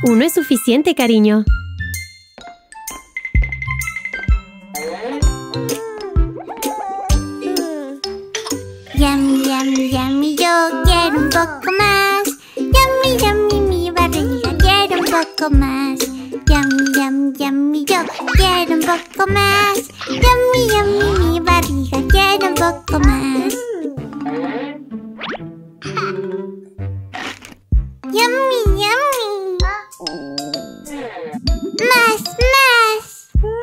Uno es suficiente, cariño. Yummy, yummy, yummy, yo quiero un poco más. Yummy, yummy, mi barriga quiere un poco más. Yummy, yummy, yummy, yo quiero un poco más. Yummy, yummy, mi barriga quiere un poco más. Yummy, yummy. Más, más.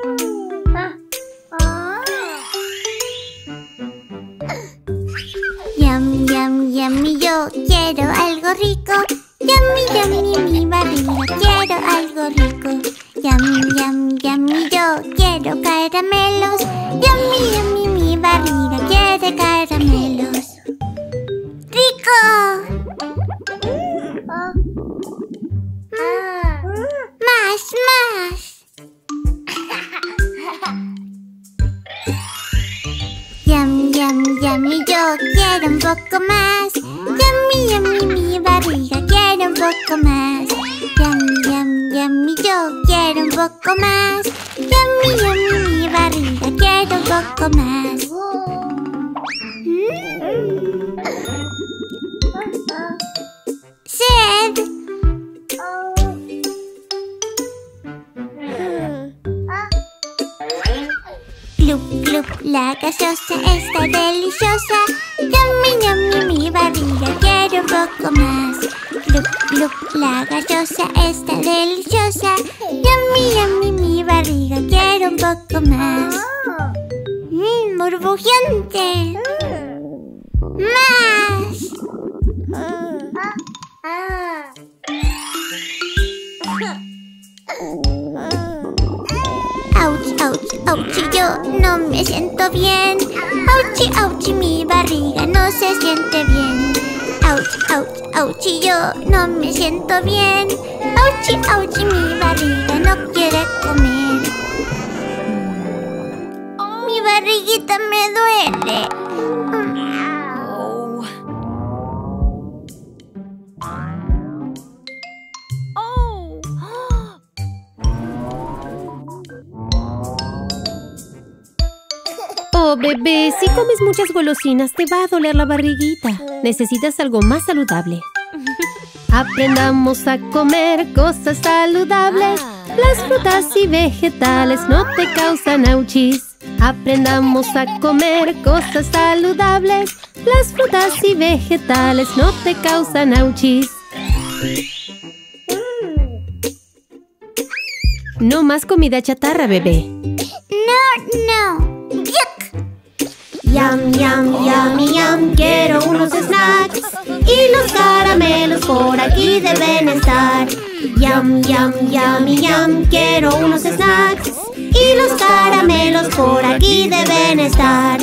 Yummy, yummy, yummy, yo quiero algo rico. Yummy, yummy, mi barriga quiero algo rico. Yummy, yummy, yummy, yo quiero caramelos. Yummy, yummy, mi barriga quiere caramelos. ¡Rico! Más, más. Yummy, yummy, yummy, yo quiero un poco más. Yummy, yummy, mi barriga quiere un poco más. Yummy, yummy, yummy, yo quiero un poco más. Yummy, yummy, mi barriga quiere un poco más. ¡Sed! Glup, glup, la gaseosa está deliciosa. Yummy, yummy, mi barriga quiere un poco más. Glup, glup, la gaseosa está deliciosa. Yummy, yummy, mi barriga quiere un poco más. Burbujeante. Más. Ouch, ouch, ouch, yo no me siento bien. Ouchi, ouchi, mi barriga no se siente bien. Ouch, ouch, ouchi, yo no me siento bien. Ouchi, ouchi, mi barriga no quiere comer. Mi barriguita me duele. Oh, bebé, si comes muchas golosinas te va a doler la barriguita. Necesitas algo más saludable. Aprendamos a comer cosas saludables. Las frutas y vegetales no te causan auchis. Aprendamos a comer cosas saludables. Las frutas y vegetales no te causan auchis. No más comida chatarra, bebé. No. Yum, yum, yummy, yum, quiero unos snacks. Y los caramelos por aquí deben estar. Yum, yum, yummy, yum, quiero unos snacks. Y los caramelos por aquí deben estar.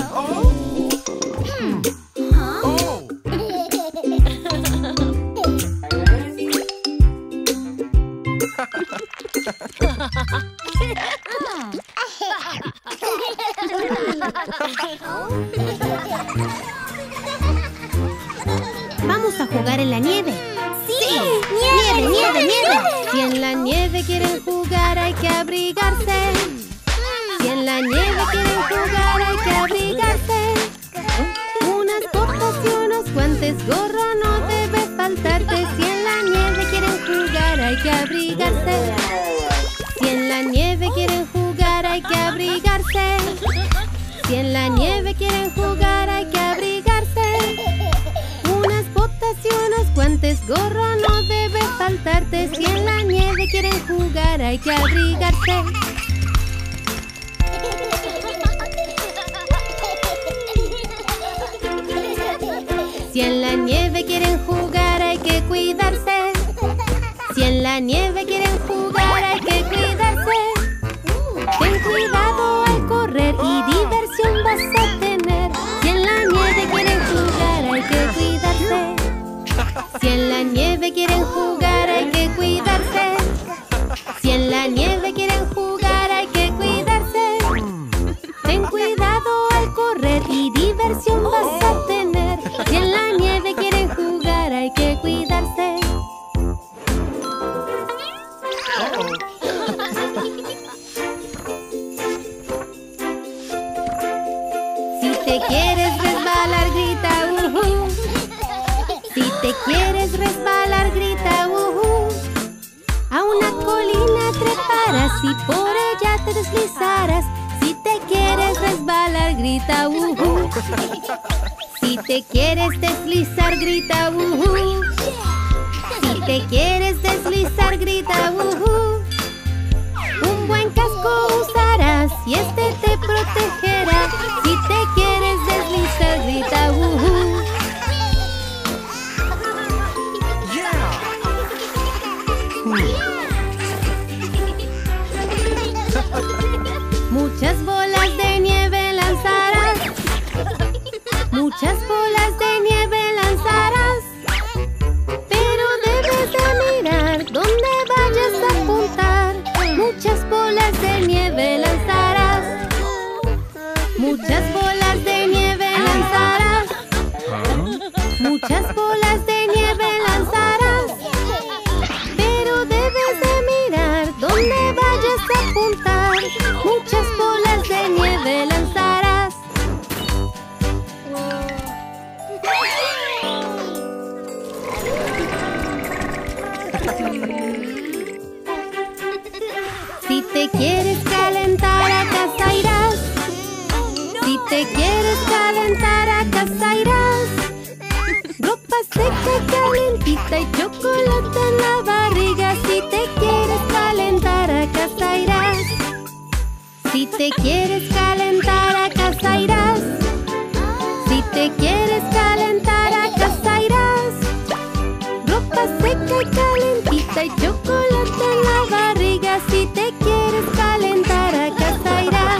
Vamos a jugar en la nieve. ¡Sí! ¡Nieve! Si en la nieve quieren jugar hay que abrigarse. Si en la nieve quieren jugar hay que abrigarse. Unas botas y unos guantes, gorro no debe faltarte. Si en la nieve quieren jugar hay que abrigarse. Si en la nieve quieren jugar hay que abrigarse. Si en la nieve quieren jugar hay que abrigarse. Unas botas y unos guantes, gorro no debe faltarte. Si en la nieve quieren jugar hay que abrigarse. Si en la nieve quieren jugar hay que cuidarse. Si en la nieve quieren jugar hay que cuidarse. Ten cuidado al correr y diversión vas a tener. Si en la nieve quieren jugar hay que cuidarse. Si en la nieve quieren jugar hay que cuidarse. Si en la nieve quieren jugar hay que cuidarse. Ten cuidado al correr y diversión vas a tener. Si en la nieve quieren jugar hay que cuidarse. Si te quieres resbalar, grita ¡uhú! Si te quieres resbalar, grita ¡uhú! A una colina treparás y por ella te deslizarás. Si te quieres resbalar, grita ¡uhú! Si te quieres deslizar, grita ¡uhú! Si te quieres deslizar, grita ¡uhú! Un buen casco usarás y este te protegerá. Si te quieres deslizar, grita ¡uhú! Muchas bolas de nieve lanzarás. Muchas bolas de nieve lanzarás. Pero debes de mirar donde vayas a apuntar. Muchas bolas de nieve lanzarás. Muchas bolas de nieve lanzarás. Muchas bolas de nieve lanzarás. Pero debes de mirar donde vayas a apuntar. Muchas bolas de nieve lanzarás. Si te quieres calentar, a casa irás. Si te quieres calentar, a casa irás. Ropa seca, calentita y chocolate en la barriga. Si te quieres calentar, a casa irás. Si te quieres calentar, a casa irás. Si te quieres calentar, a casa irás. Ropa seca y calentita y chocolate en la barriga. Si te quieres calentar, a casa irás.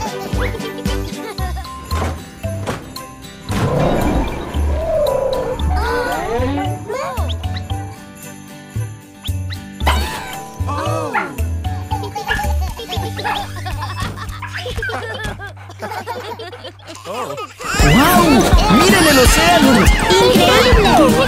¡Wow! ¡Miren el océano! ¡Increíble!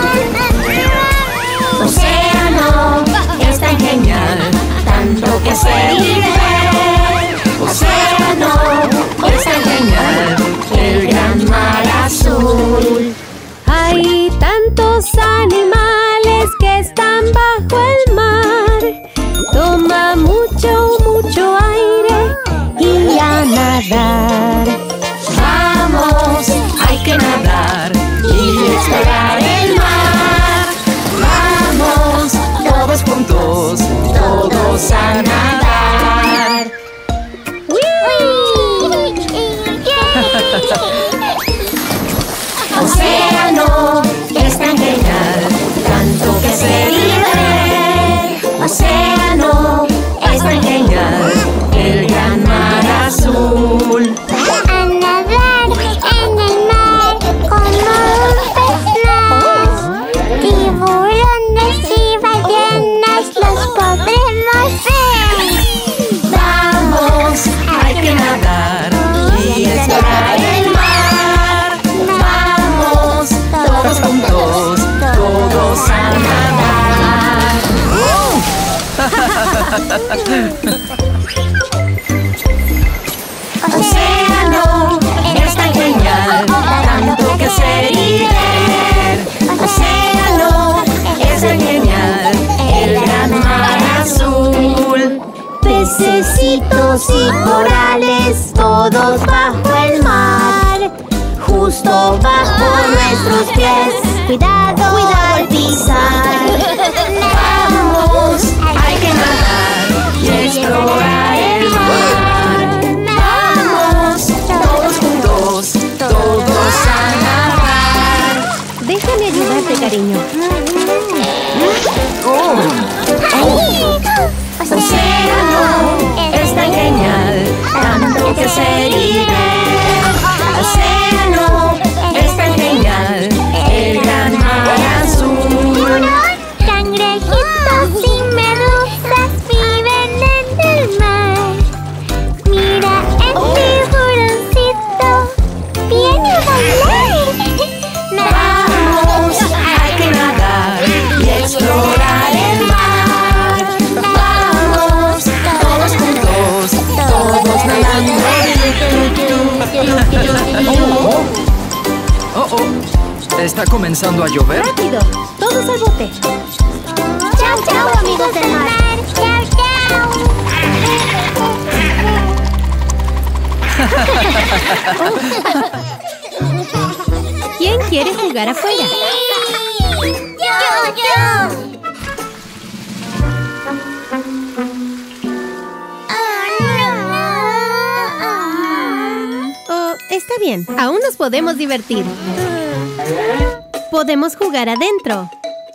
Océano es tan genial, tanto que ser y ver. Océano es tan genial, el gran mar azul. Hay tantos animales que están bajo el mar. Toma mucho, mucho aire y a nadar. Vamos, hay que nadar y explorar el mar. Vamos, todos juntos, todos a nadar. Océano es tan genial, tanto que ser y ver. Océano es tan genial, el gran mar azul. A nadar en el mar como un pez más. Tiburones y ballenas los podremos ver. Vamos, hay que nadar y explorar el mar. Vamos, todos juntos, todos a nadar. Océano es tan genial, tanto que ser y ver. Océano es tan genial, el gran mar azul. Pececitos y corales, todos bajo el mar, justo bajo nuestros pies. Cuidado, cuidado al pisar. Vamos, hay que nadar y explorar el mar. Vamos, todos juntos, todos a nadar. Déjame ayudarte, cariño. Océano es tan genial, tanto que ser y ver. Océano es tan genial, el gran mar azul. Cangrejitos y medusas viven en el mar. Mira el tiburoncito, viene a bailar. Vamos, hay que nadar y explorar el mar. Vamos, todos juntos, todos nadando. ¿Está comenzando a llover? ¡Rápido! ¡Todos al bote! ¡Chao, chao, amigos del mar! ¡Chao, chao! ¿Quién quiere jugar afuera? ¡Yo! Oh, está bien. Aún nos podemos divertir. Podemos jugar adentro.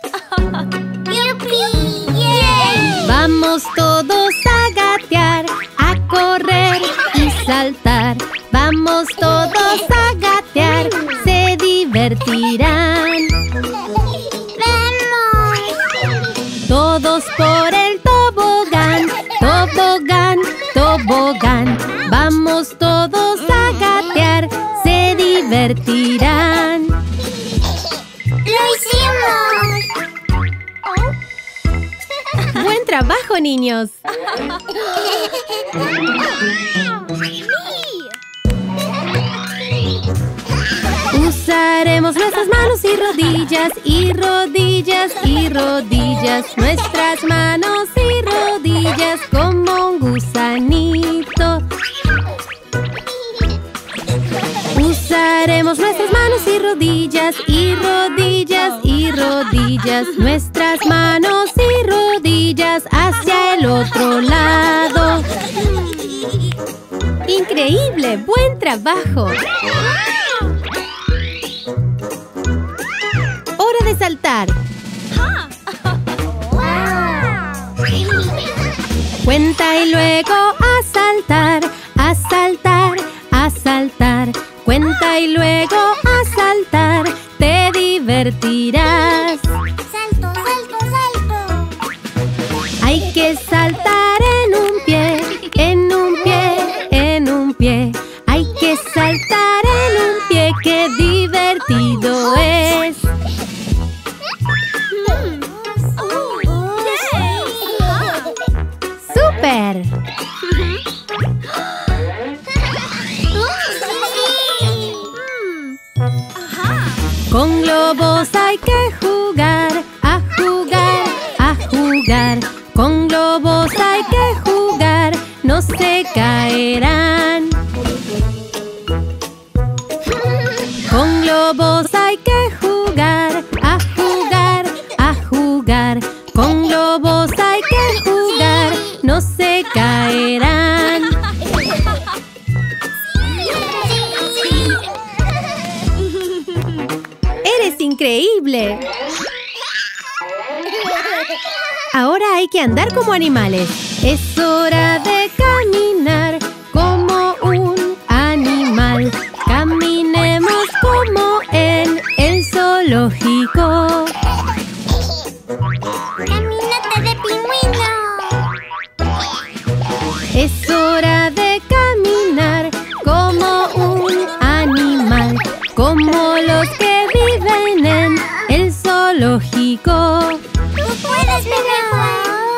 ¡Yupi! ¡Yay! Vamos todos a gatear, a correr y saltar. Vamos todos a gatear, se divertirán. ¡Vamos! Todos por el tobogán, tobogán, tobogán. Vamos todos a gatear, se divertirán. ¡Lo hicimos! ¡Buen trabajo, niños! Usaremos nuestras manos y rodillas, y rodillas, y rodillas. Nuestras manos y rodillas como un gusanito. Usaremos nuestras manos y rodillas, y rodillas, y rodillas. Nuestras manos y rodillas hacia el otro lado. ¡Increíble! ¡Buen trabajo! ¡Hora de saltar! Cuenta y luego a saltar, a saltar, a saltar. Cuenta y luego a saltar, te divertirás. ¡Salto, salto, salto! Hay que saltar en un pie, en un pie, en un pie. Hay que saltar en un pie, qué divertido es. ¡Súper! Con globos hay que jugar, a jugar, a jugar. Con globos hay que jugar, no se caerán. Con globos hay que jugar, a jugar, a jugar. Con globos hay que jugar, no se caerán. ¡Eres increíble! Ahora hay que andar como animales. Es hora de caminar como un animal. Caminemos como en el zoológico. ¡Caminata de pingüino! Es hora de caminar como un animal, como los que viven en el zoológico. ¡Tú puedes, Bebé!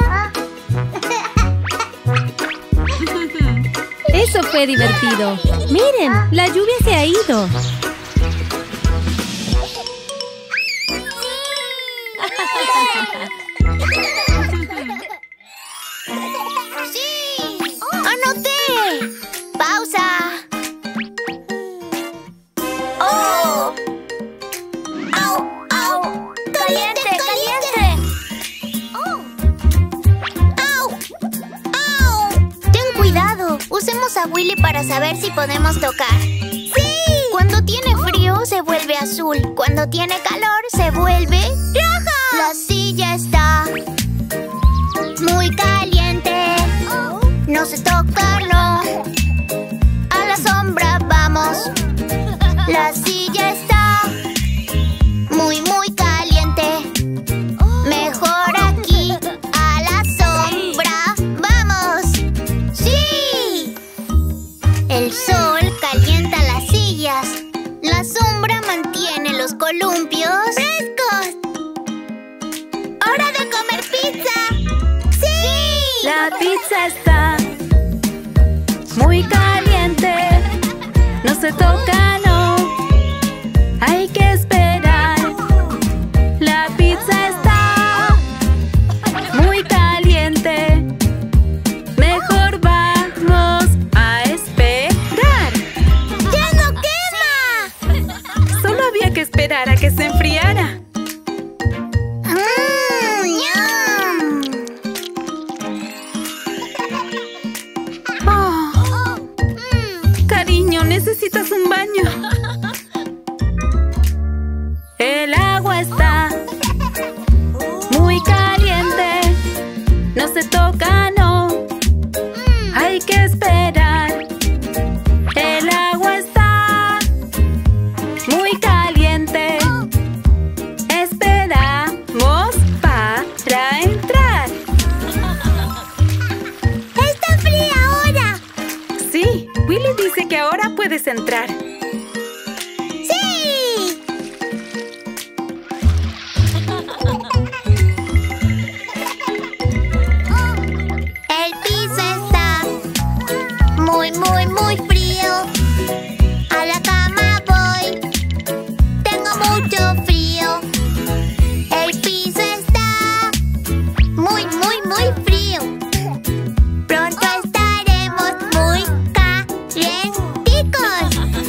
Eso fue divertido. Miren, la lluvia se ha ido. ¡Sí! ¡Anoté! ¡Pausa! ¡Oh! ¡Au! ¡Au! ¡Caliente, caliente! ¡Oh! ¡Au! ¡Au! Ten cuidado. Usemos a Willy para saber si podemos tocar. ¡Sí! Cuando tiene frío se vuelve azul. Cuando tiene calor se vuelve roja. La silla está muy caliente. No sé tocarlo. A la sombra vamos. La silla está muy, muy caliente. Mejor aquí. A la sombra vamos. ¡Sí! El sol calienta las sillas. La sombra mantiene los columpios frescos. ¡Hora de comer pizza! ¡Sí! La pizza está muy caliente. No se toca, niño, necesitas un baño. El agua está muy caliente. No se toca, no. Hay que esperar. El agua está muy caliente. Esperamos para entrar. ¡Está fría ahora! Sí, Willy dice que ahora puedes entrar. ¡Sí! El piso está muy, muy, muy frío. A la cama voy. Tengo mucho frío. El piso está muy, muy, muy frío. Pronto estaremos muy calienticos.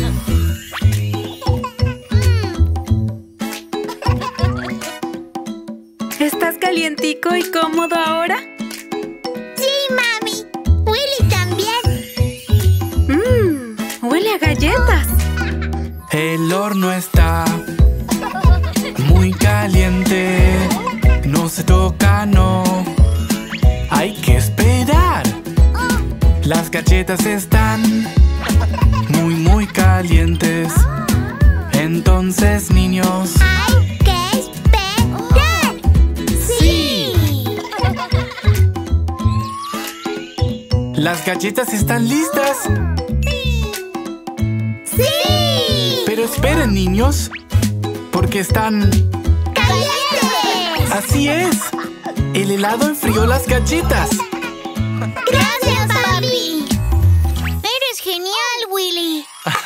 ¿Estás calientico y cómodo ahora? Sí, mami. Willy también. Huele a galletas. El horno está muy caliente. No se toca, no. Hay que esperar. Las galletas están muy, muy calientes. Entonces, niños, Hay que esperar. Sí. las galletas están listas. Sí. Pero esperen, niños, porque están... ¡Calientes! Así es. El helado enfrió las galletas. Gracias, papi. Eres genial, Willy.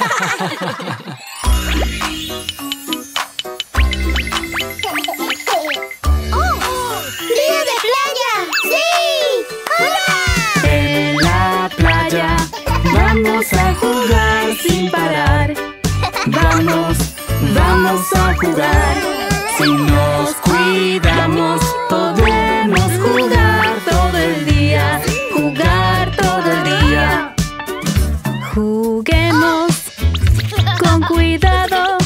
¡Día de playa! ¡Sí! ¡Hurra! En la playa vamos a jugar sin parar. Vamos, vamos a jugar. Si nos cuidamos, podemos jugar todo el día. Jugar todo el día. Juguemos con cuidado,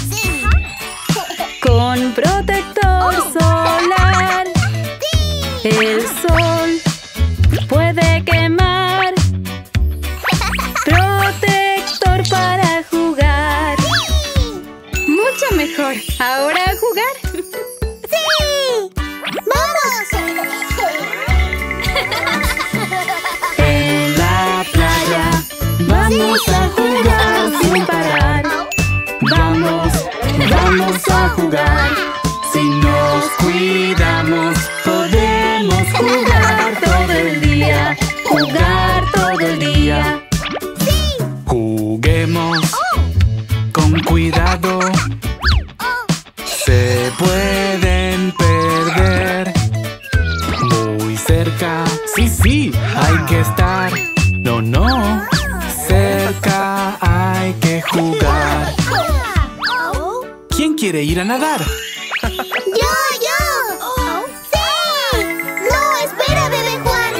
con protector solar. El sol puede quemar. Protector para jugar. Mucho mejor. Ahora a jugar. ¡Sí! ¡Vamos! En la playa vamos a jugar sin parar. Vamos, vamos a jugar. Si nos cuidamos, podemos jugar todo el día. Jugar todo el día. Juguemos con cuidado. Se pueden perder. Muy cerca. Sí, sí, hay que estar. No, no. Cerca hay que jugar. ¿Quién quiere ir a nadar? ¡Yo! ¡Sí! ¡No, espera, bebé Juan!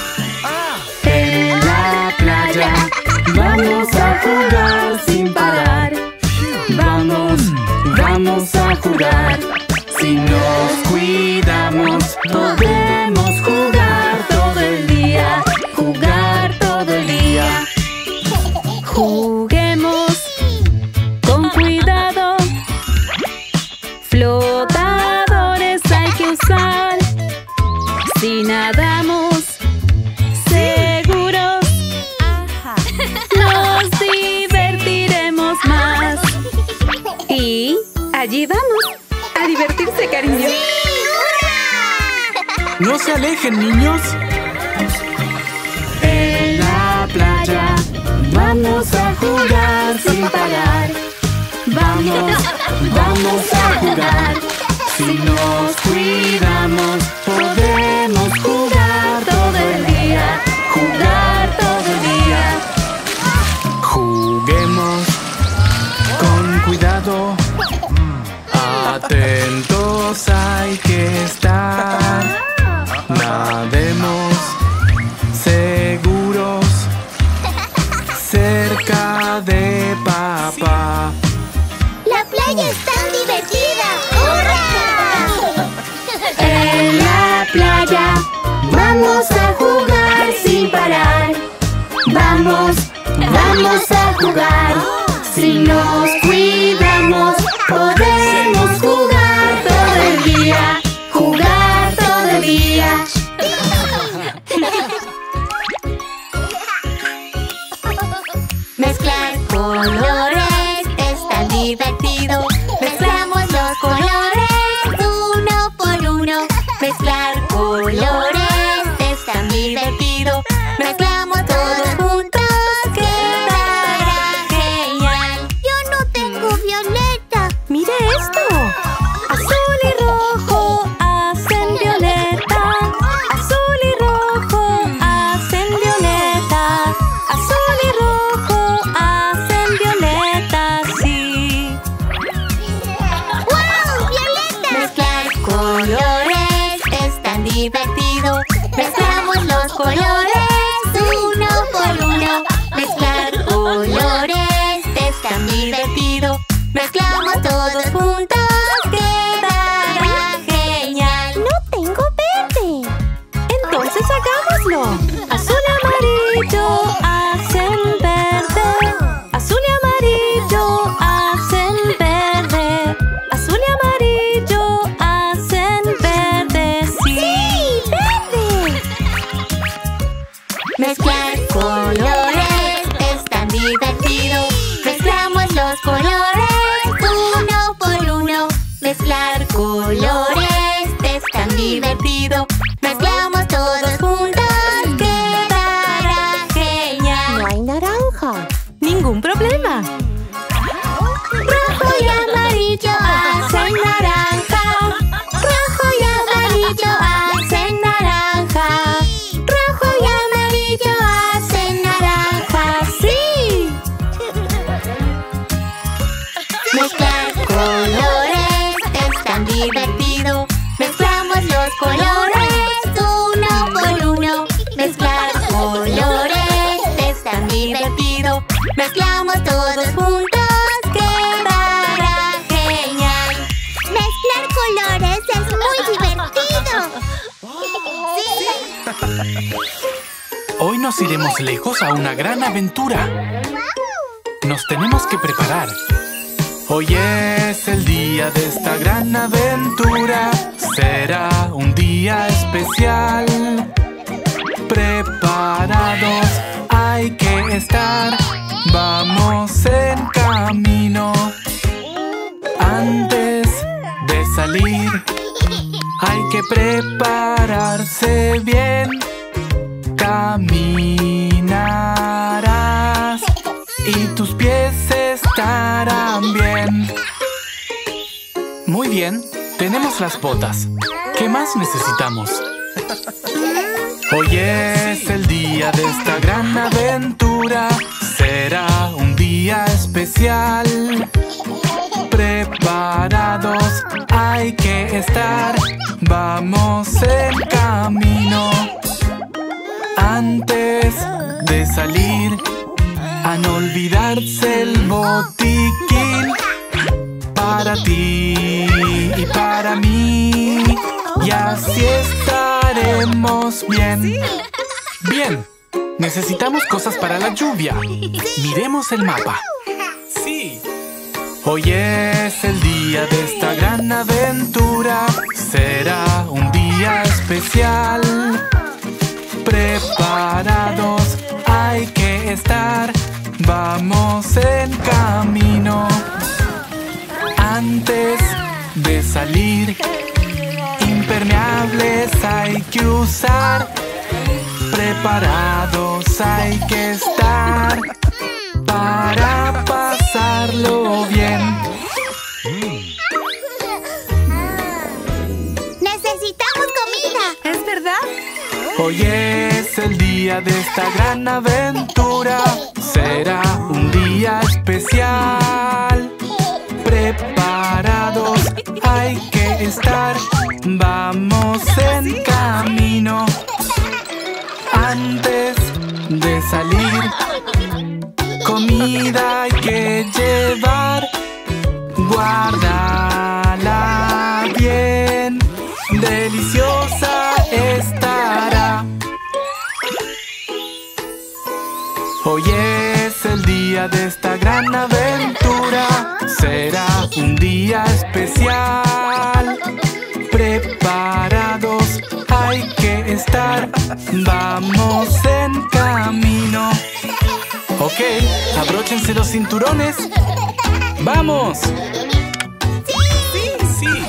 En la playa vamos a jugar sin parar. Vamos, vamos a jugar. Si nos cuidamos, podemos jugar todo el día. Jugar todo el día. Juguemos con cuidado. Flotadores hay que usar. Si nadamos seguros, nos divertiremos más. Y allí vamos, a divertirse, cariño. No se alejen, niños. En la playa vamos a jugar sin parar. Vamos, vamos a jugar. Si nos cuidamos, podemos jugar todo el día. Jugar todo el día. Juguemos con cuidado. Atentos hay que estar. Nademos seguros cerca de Vamos a jugar sin parar. Vamos a jugar. Si nos cuidamos, podemos jugar todo el día. Jugar todo el día. Mezclar colores es tan divertido. Mezclamos los colores uno por uno. Mezclar colores es tan divertido. Mezclamos todos juntos, quedará genial. Yo no tengo violeta. ¡Mire esto! Azul y rojo hacen violeta. Azul y rojo hacen violeta. Azul y rojo hacen violeta, sí. ¡Wow! ¡Violeta! Mezclar colores es tan divertido. Mezclamos los colores uno por uno. Mezclar colores es tan divertido. Mezclamos todos juntos, quedará genial. ¡No tengo verde! Entonces hagámoslo. Azul y amarillo hacen verde. Azul y amarillo hacen verde. Azul y amarillo hacen verde, sí. ¡Sí, verde! Mezclar colores es tan divertido. Mezclamos los colores uno por uno. Mezclar colores es tan divertido. Mezclamos todos juntos, quedará genial. No hay naranja. Ningún problema. Rojo y amarillo hacen naranja. Rojo y amarillo hacen naranja. Rojo y amarillo hacen naranja, sí. Mezclar colores es tan divertido. Mezclamos los colores uno por uno. Mezclar colores es tan divertido. Mezclamos todos juntos, quedará genial. Mezclar colores es muy divertido. Sí. Hoy nos iremos lejos a una gran aventura. Nos tenemos que preparar. Hoy es el día de esta gran aventura. Será un día especial. Preparados hay que estar. Vamos en camino. Antes de salir hay que prepararse bien. Caminarás y tus pies estarán bien. Muy bien, tenemos las botas. ¿Qué más necesitamos? Hoy es el día de esta gran aventura. Será un día especial. Preparados hay que estar. Vamos en camino. Antes de salir, a no olvidarse el botiquín. Para ti y para mí. Y así estaremos bien. Bien, necesitamos cosas para la lluvia. Miremos el mapa. Sí. Hoy es el día de esta gran aventura. Será un día especial. Preparados hay que estar. Vamos en camino. Antes de salir, impermeables hay que usar. Preparados hay que estar para pasarlo bien. Necesitamos comida. ¿Es verdad? Hoy es el día de esta gran aventura. Será un día especial. Preparados hay que estar. Vamos en camino. Antes de salir, comida hay que llevar. Guárdala bien, deliciosa estará. especial. Preparados hay que estar. Vamos en camino. Ok, abróchense los cinturones. ¡Vamos! ¡Sí! ¡Sí!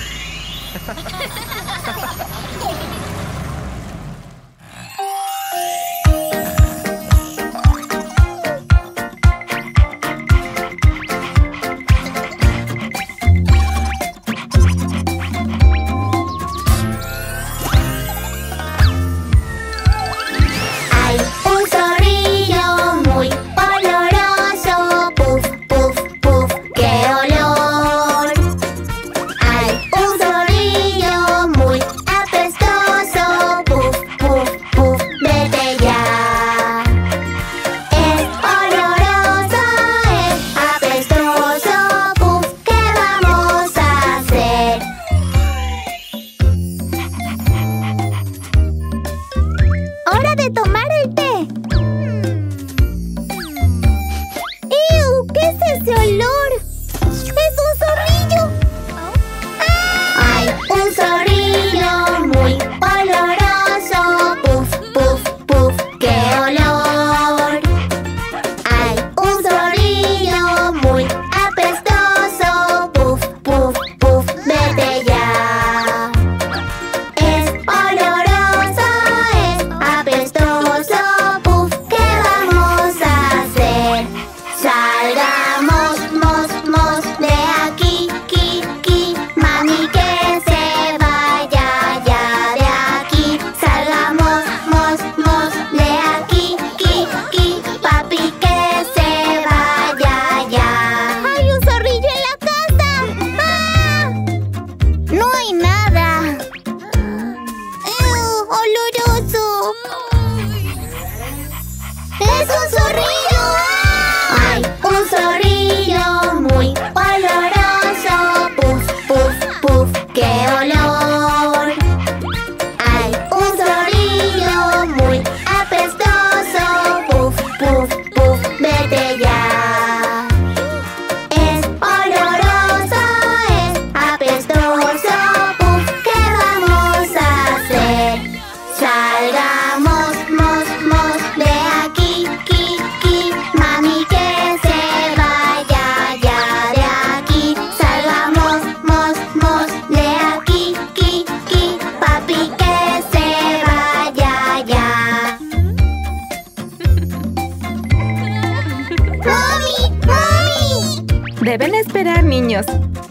Deben esperar, niños.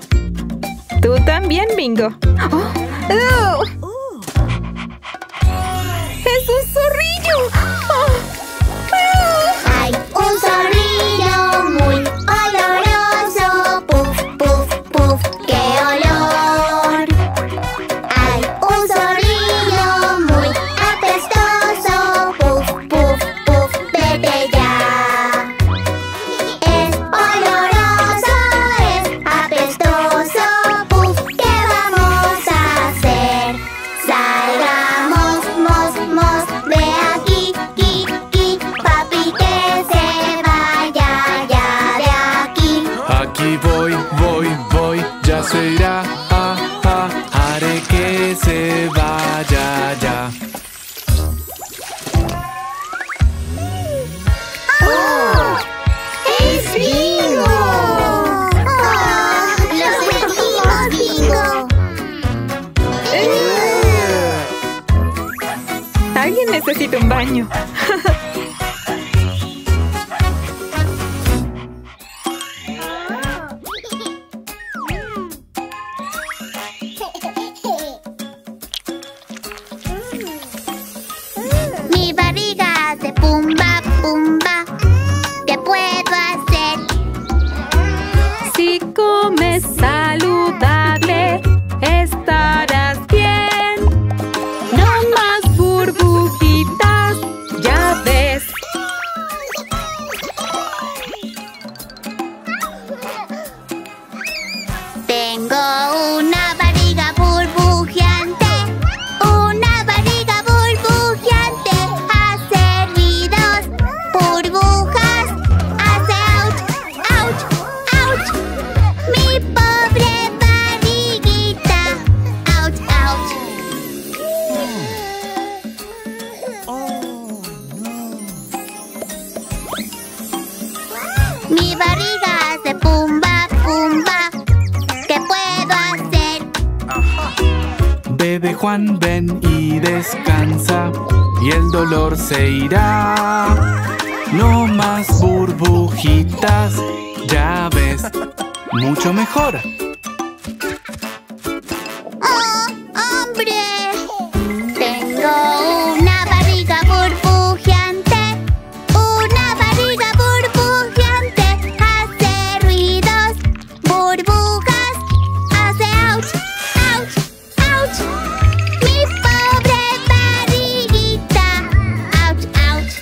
Tú también, Bingo. ¡Oh! ¡Es un zorrillo! Hay un zorrillo muy oloroso. Puf, puf, puf, qué olor. Hay un zorrillo muy apestoso. Puf, puf, puf, vete ya. Es oloroso, es apestoso. Puf, ¿qué vamos a hacer? Salgamos, mos, mos, de aquí, ki, ki. Papi, que se vaya ya de aquí. Aquí voy, ya se irá. Haré que se vaya ya. ¡Oh! ¡Es Bingo! ¡Oh! ¡Lo sentimos, Bingo! Alguien necesita un baño. Mi barriga hace pumba, pumba. ¿Qué puedo hacer? Si comes saludable, estarás bien. No más burbujitas, ya ves. Tengo una barriga burbujeante. Una barriga burbujeante. Hace ruidos, burbujas. Hace ouch, ouch, ouch. Mi pobre barriga. Juan, ven y descansa, y el dolor se irá. No más burbujitas, ya ves, mucho mejor. ¡Oh, hombre! Tengo una barriga burbujeante. Una barriga burbujeante. Hace ruidos, burbujas. Hace ouch, ouch, ouch. Mi pobre barriguita. Ouch, ouch.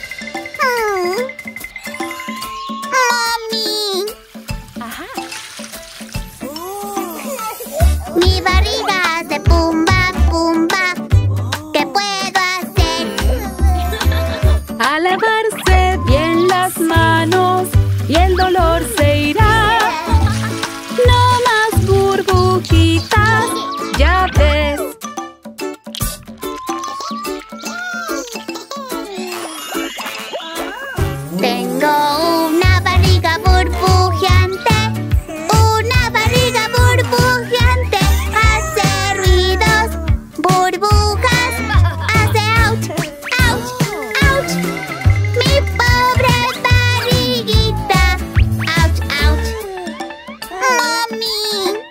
Mami. Mi barriga hace pumba, pumba. ¿Qué puedo hacer? A lavarse bien las manos y el dolor se irá. No más burbujitas, ya ves. Tengo una barriga burbujeante. Una barriga burbujeante. Hace ruidos, burbujas. Hace ouch, ouch, ouch. Mi pobre barriguita. Ouch, ouch. Mami.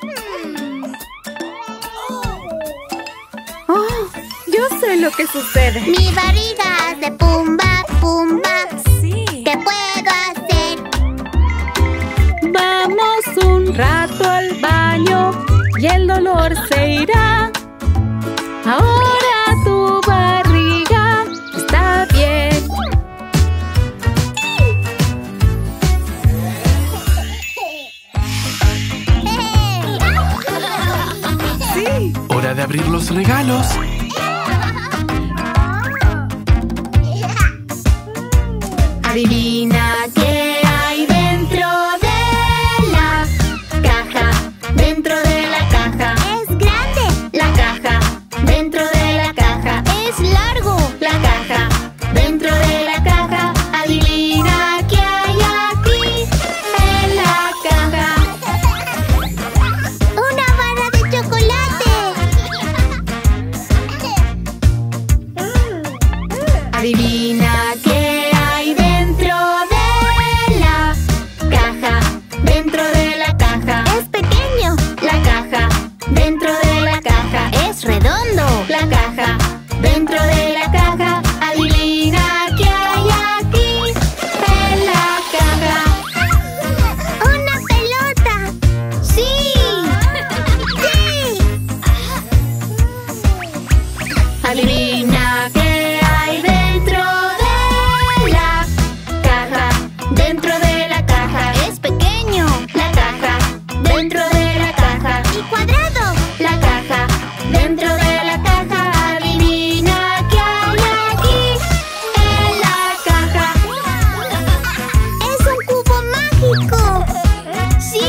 Oh, yo sé lo que sucede. Mi barriga hace pumba, pumba. Sí. ¿Qué puedo hacer? Vamos un rato al baño y el dolor se irá. Ahora tu barriga está bien. Sí. Hora de abrir los regalos. Adivina qué hay dentro de la caja. Dentro de la caja. Es grande. La caja. Dentro de la caja. Es largo. La caja. Dentro de la caja. Adivina qué hay aquí en la caja. Una barra de chocolate. Adivina qué hay dentro de la caja. Dentro de la caja. Es pequeño. La caja. Dentro de la caja. Es redondo. La caja. Dentro de la caja. Adivina qué hay aquí en la caja. Una pelota. Sí. Sí. Adivina qué hay dentro de la caja. Dentro de la caja. Es pequeño. La caja. Dentro de la caja. Y cuadrado. La caja. Dentro de la caja. Adivina qué hay aquí en la caja. Es un cubo mágico. Sí.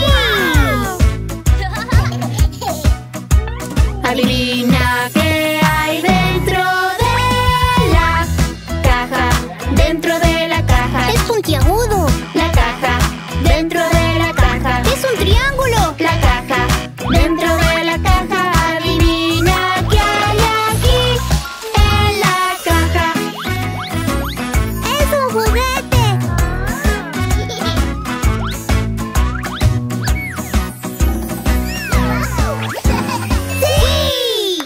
Adivina qué hay dentro de la caja. Dentro de la caja. Es puntiagudo. La caja. Dentro de la caja. Es un triángulo. La caja. Dentro de la caja. Adivina qué hay aquí en la caja. Es un juguete. ¡Sí!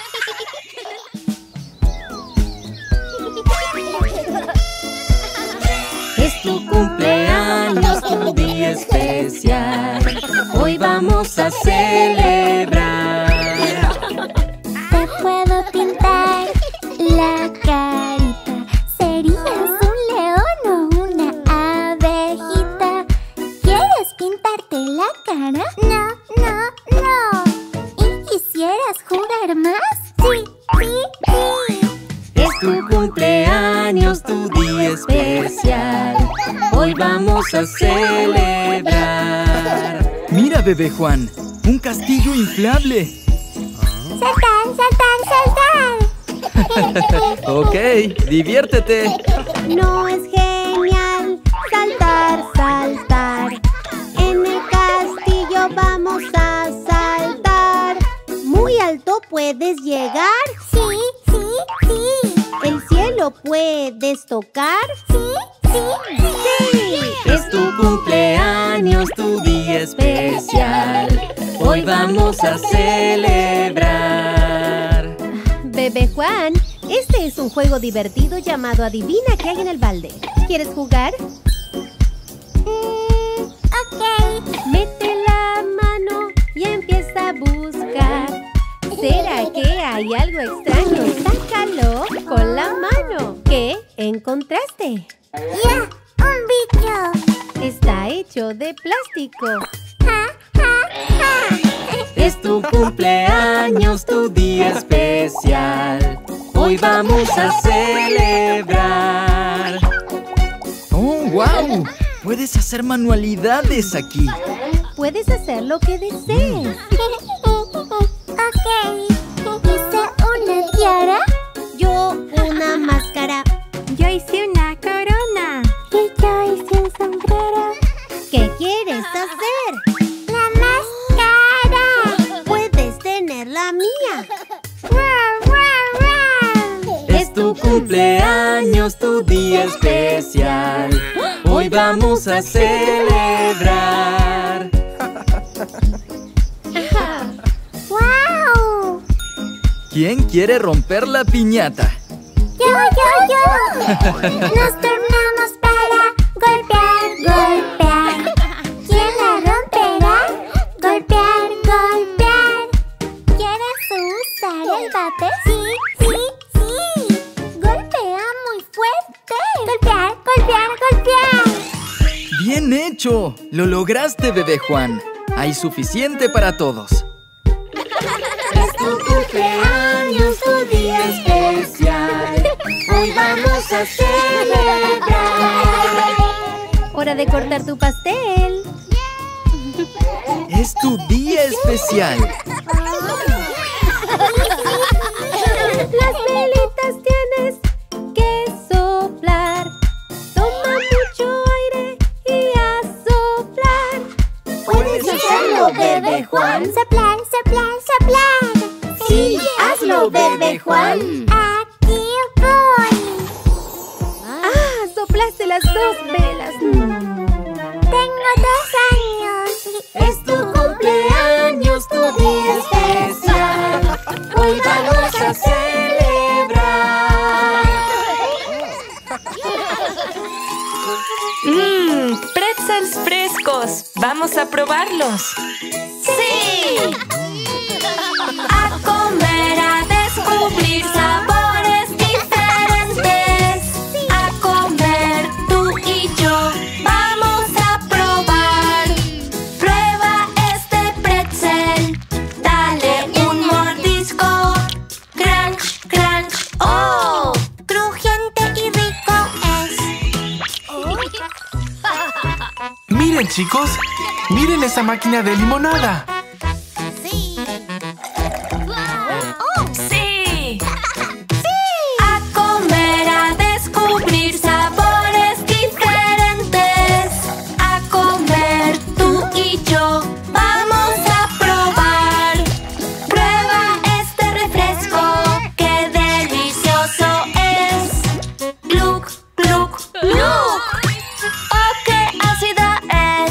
Es tu cumpleaños, tu día especial. Hoy vamos a celebrar. Te puedo pintar la carita. ¿Serías un león o una abejita? ¿Quieres pintarte la cara? No, no, no. ¿Y quisieras jugar más? Sí, sí, sí. Es tu cumpleaños, tu día especial. Hoy vamos a celebrar. Mira, bebé Juan, un castillo inflable. ¡Saltar, saltar, saltar! Ok, diviértete. No es genial saltar, saltar. En el castillo vamos a saltar muy alto cielo puedes llegar? Sí, sí, sí. ¿El cielo puedes tocar? Sí, sí, ¡Sí! Es tu cumpleaños, tu día especial. Hoy vamos a celebrar. Bebé Juan, este es un juego divertido llamado Adivina qué hay en el balde. ¿Quieres jugar? Ok. Mete la mano y empieza a buscar. ¿Será que hay algo extraño? Sácalo con la mano. ¿Qué encontraste? ¡Ya! ¡Un bicho! Está hecho de plástico. ¡Ja, ja, ja! Es tu cumpleaños, tu día especial. Hoy vamos a celebrar. ¡Oh, wow! Puedes hacer manualidades aquí. Puedes hacer lo que desees. Ok. ¿Hice una tiara? Yo una máscara. Yo hice una corona. Y yo hice un sombrero. ¿Qué quieres hacer? ¡La máscara! Puedes tener la mía. ¡Guau, guau, guau! Es tu cumpleaños, tu día especial. Hoy vamos a celebrar. ¡Guau! ¿Quién quiere romper la piñata? ¡Yo! Nos turnamos para golpear. ¿Quién la romperá? Golpear. ¿Quieres usar el bate? Sí. Golpea muy fuerte. Golpear. ¡Bien hecho! ¡Lo lograste, Bebé Juan! Hay suficiente para todos. Es tu cumpleaños, tu día especial. Hoy vamos a celebrar. Hora de cortar tu pastel. ¡Es tu día especial! Las velitas tienes que soplar. Toma mucho aire y a soplar. ¿Puedes hacerlo, Bebé Juan? Soplar. Sí, hazlo, Bebé Juan. Aquí voy. ¡Ah! Soplaste las dos velas. Tengo 2 años. Es tu cumpleaños, tu día especial. Hoy vamos a celebrar. ¡Pretzels frescos! ¡Vamos a probarlos! ¡Sí! A comer, a descubrir sabores diferentes. A comer, tú y yo vamos a probar. Prueba este pretzel, dale un mordisco. Crunch, crunch, oh, Crujiente y rico es. Miren, chicos. Miren esa máquina de limonada. sí. A comer, a descubrir sabores diferentes. A comer, tú y yo vamos a probar. Prueba este refresco, qué delicioso es. Gluck, gluck, gluck. Oh, qué ácida es.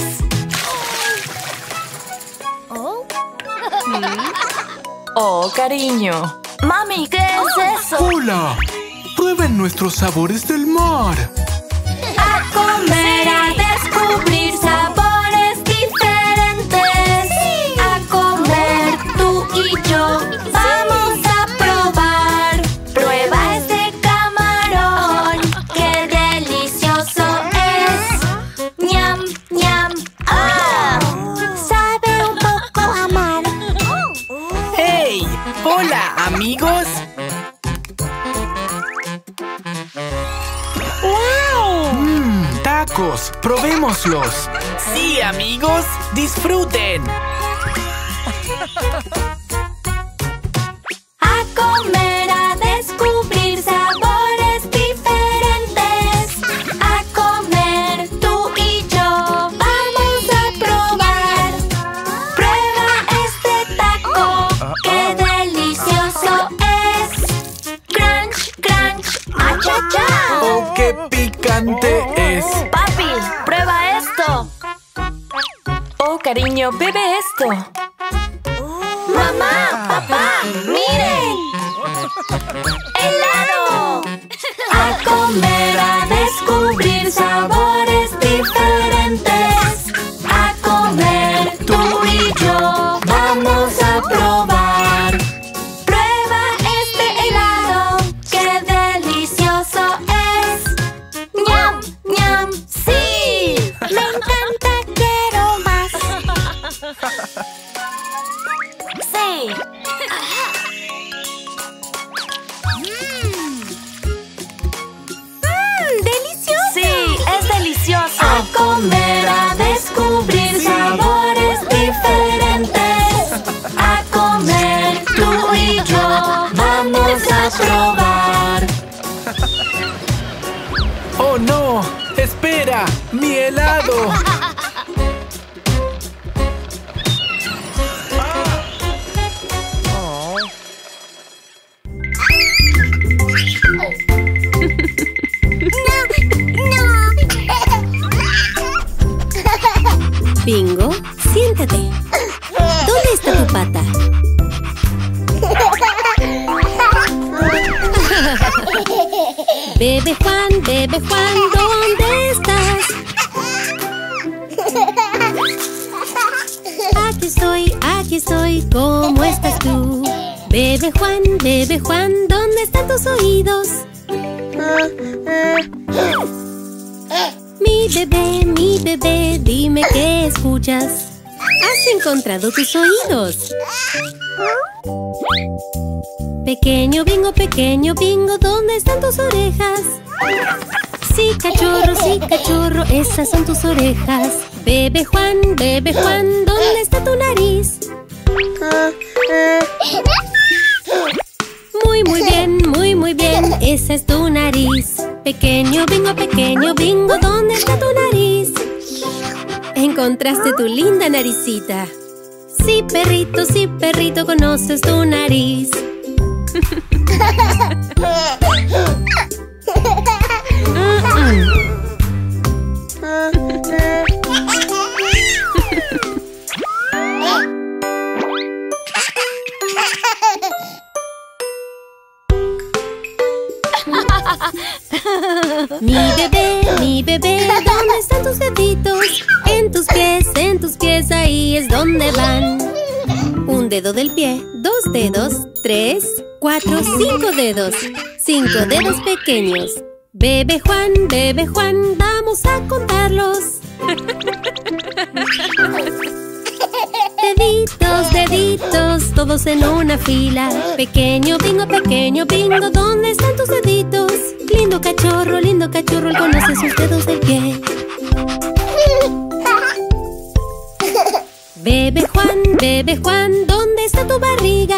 ¡Oh, cariño! Mami, ¿qué es eso? ¡Hola! ¡Prueben nuestros sabores del mar! A comer, a descubrir sabores diferentes. A comer, tú y yo vamos a probar. Prueba este camarón, qué delicioso es. Ñam, ñam, ah. Sabe un poco a mar. ¡Hey! ¡Hola, amigos! ¡Tacos! ¡Probémoslos! ¡Sí, amigos! ¡Disfruten! A comer, a descubrir sabores diferentes. A comer, tú y yo vamos a probar. Prueba este taco, qué delicioso cariño, bebe esto. ¡Mamá! ¡Papá! ¡Miren! ¡Helado! A comer, a descubrir sabores diferentes. A comer, tú y yo vamos a probar. Prueba este helado, qué delicioso es. ¡Ñam! ¡Ñam! ¡Sí! Me encanta, quiero más. ¡Sí! ¡Delicioso! ¡Sí! ¡Es delicioso! A comer, a descubrir sabores diferentes. A comer, tú y yo vamos a probar. ¡Oh, no! ¡Espera! ¡Mi helado! Bingo, siéntate. ¿Dónde está tu pata? Bebé Juan, ¿dónde estás? Aquí estoy, ¿cómo estás tú? Bebé Juan, ¿dónde están tus oídos? Mi bebé, dime qué escuchas. ¿Has encontrado tus oídos? Pequeño bingo, ¿dónde están tus orejas? Sí, cachorro, esas son tus orejas. Bebé Juan, ¿dónde está tu nariz? Muy bien, esa es tu nariz. Pequeño bingo, ¿dónde está tu nariz? Encontraste tu linda naricita. Sí, perrito, conoces tu nariz. Mi bebé, ¿dónde están tus deditos? En tus pies, ahí es donde van. Un dedo del pie, 2 dedos, 3, 4, 5 dedos. 5 dedos pequeños. Bebé Juan, vamos a contarlos. Deditos, todos en una fila. Pequeño bingo, ¿dónde están tus deditos? Lindo cachorro, él conoce sus dedos del pie. Bebé Juan, ¿dónde está tu barriga?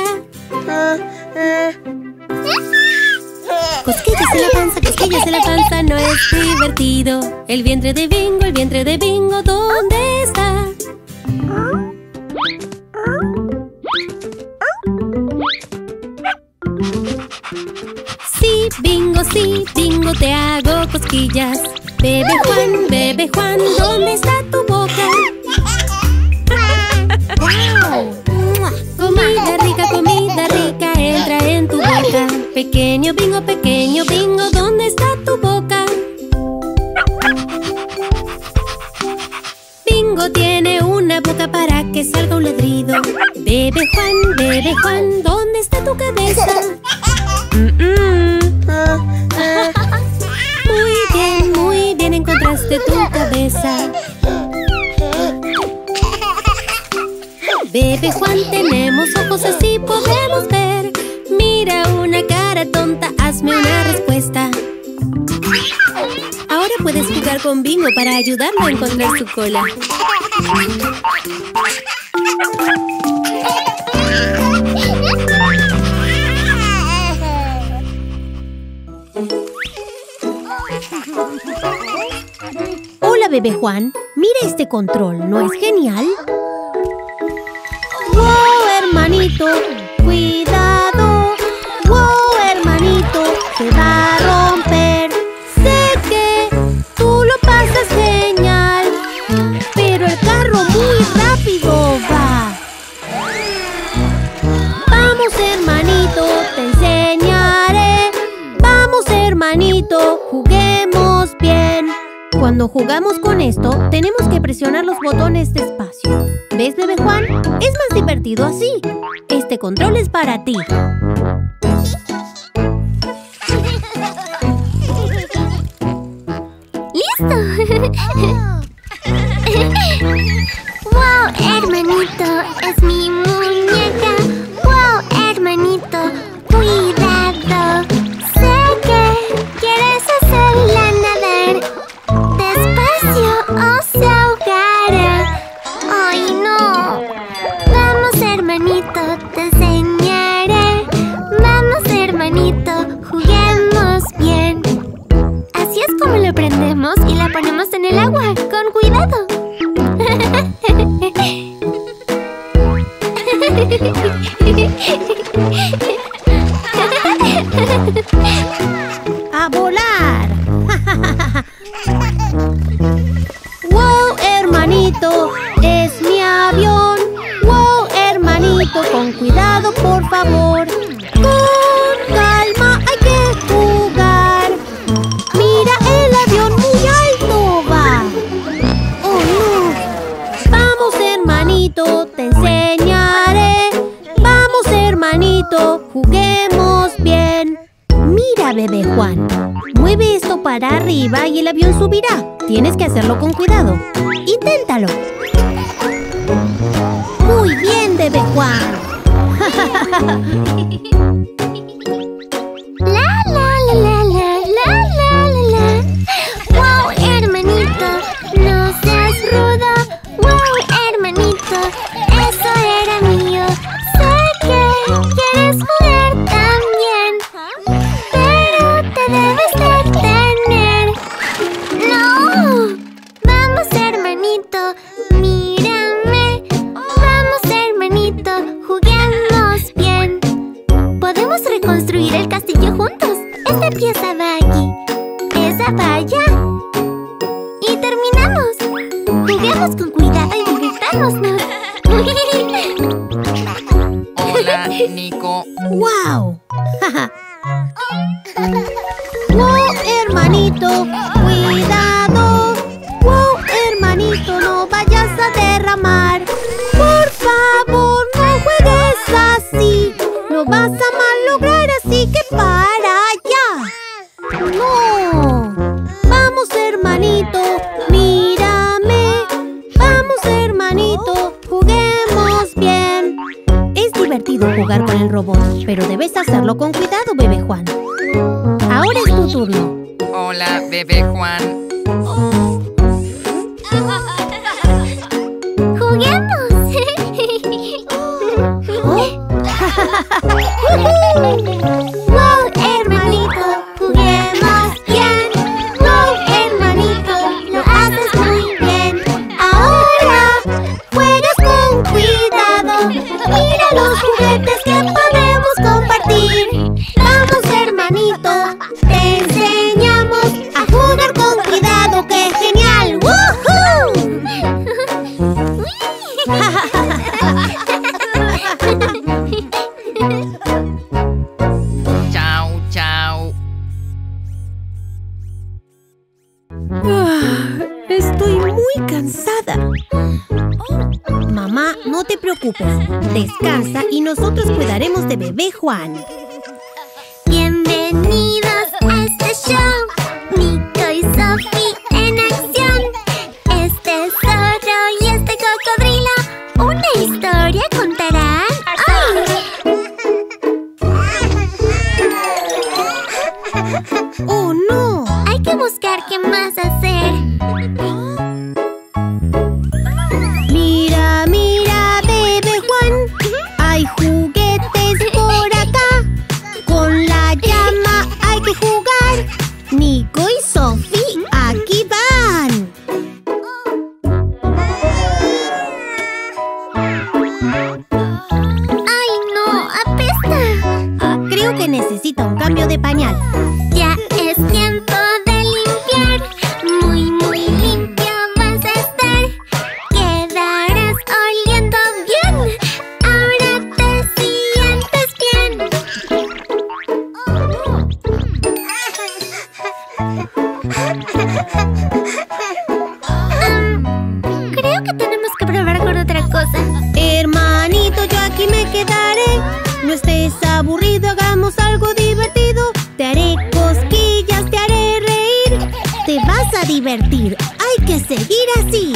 Cosquillas en la panza, no es divertido. El vientre de bingo, ¿dónde está? Sí, bingo, te hago cosquillas. Bebé Juan, ¿dónde está tu boca? Comida rica, entra en tu boca. Pequeño bingo, ¿dónde está tu boca? Bingo tiene una boca para que salga un ladrido. Bebé Juan, ¿dónde está tu cabeza? Muy bien, encontraste tu cabeza. Bebé Juan, tenemos ojos así podemos ver. Mira una cara tonta, hazme una respuesta. Ahora puedes jugar con Bingo para ayudarlo a encontrar su cola. Hola, Bebé Juan. Mira este control, ¿no es genial? ¡Wow, hermanito! ¡Cuidado! ¡Wow, hermanito! ¡Se va a romper! Sé que tú lo pasas genial, pero el carro muy rápido Vamos, hermanito, te enseñaré. Vamos, hermanito, juguemos bien. Cuando jugamos con esto, tenemos que presionar los botones despacio. ¿Ves, bebé Juan? Es más divertido así. Este control es para ti. ¡Listo! ¡Wow, hermanito! ¡Es mi muñeca! ¡Wow, hermanito! ¡Cuidado! Sé que quieres hacerla nadar. ¡Despacio o se ahogará! ¡Ay, no! Vamos, hermanito, te enseñaré. Vamos, hermanito, juguemos bien. Así es como lo prendemos y la ponemos en el agua. ¡Con cuidado! ¡A volar! ¡Wow, hermanito! ¡Es mi avión! ¡Wow, hermanito! Con cuidado, por favor. Con calma, hay que jugar. Mira, el avión muy alto va. ¡Oh, no! Vamos, hermanito, te enseñaré. Vamos, hermanito, juguemos bien. Mira, bebé Juan. Mueve esto para arriba y el avión subirá. Tienes que hacerlo con cuidado. Inténtalo. Muy bien, bebé Juan. La la la la la la la la la. Wow, hermanito, no seas rudo. Wow, hermanito, eso era mío. Sé que quieres jugar también, pero te debes detener. No, vamos, hermanito, mírame. Vamos, hermanito, juguemos bien. Podemos reconstruir el castillo juntos. Esta pieza va aquí, esa va allá. Y terminamos. Juguemos con cuidado y divirtámonos. Hola, Nico. ¡Wow! ¡Wow, hermanito! ¡Cuidado! ¡Wow, hermanito! ¡No vayas a derramar! ¡Por favor, no juegues así! ¡Lo vas a malograr, así que para allá! ¡No! ¡Vamos, hermanito! ¡Mírame! ¡Vamos, hermanito! ¡Juguemos bien! Es divertido jugar con el robot, pero debes hacerlo con cuidado, bebé Juan. Ahora es tu turno. Hola, bebé Juan. ¡Juguemos! ¡Wow, hermanito! ¡Juguemos bien! ¡Wow, hermanito! ¡Lo haces muy bien! ¡Ahora juegas con cuidado! ¡Mira los juguetes que podemos compartir! ¡Vamos, hermanito! ¡Te enseñamos a jugar con cuidado! ¡Qué genial! ¡Woohoo! Chao, chao. Estoy muy cansada. Mamá, no te preocupes. Descansa y nosotros cuidaremos de bebé Juan. Bienvenidos a este show, Nico y Sophie en acción. Este zorro y este cocodrilo una historia contarán. ¡Oh, no! Hay que buscar qué más hacer. Mira, mira, bebé Juan. Hay juguetes por acá. Con la llama hay que jugar. Nico y Sophie aquí van. ¡Ay, no! ¡Apesta! Creo que necesita un cambio de pañal. Ya es tiempo de limpiar. Muy, muy limpio vas a estar. Quedarás oliendo bien. Ahora te sientes ahora con otra cosa. Hermanito, yo aquí me quedaré. No estés aburrido, hagamos algo divertido. Te haré cosquillas, te haré reír. Te vas a divertir, hay que seguir así.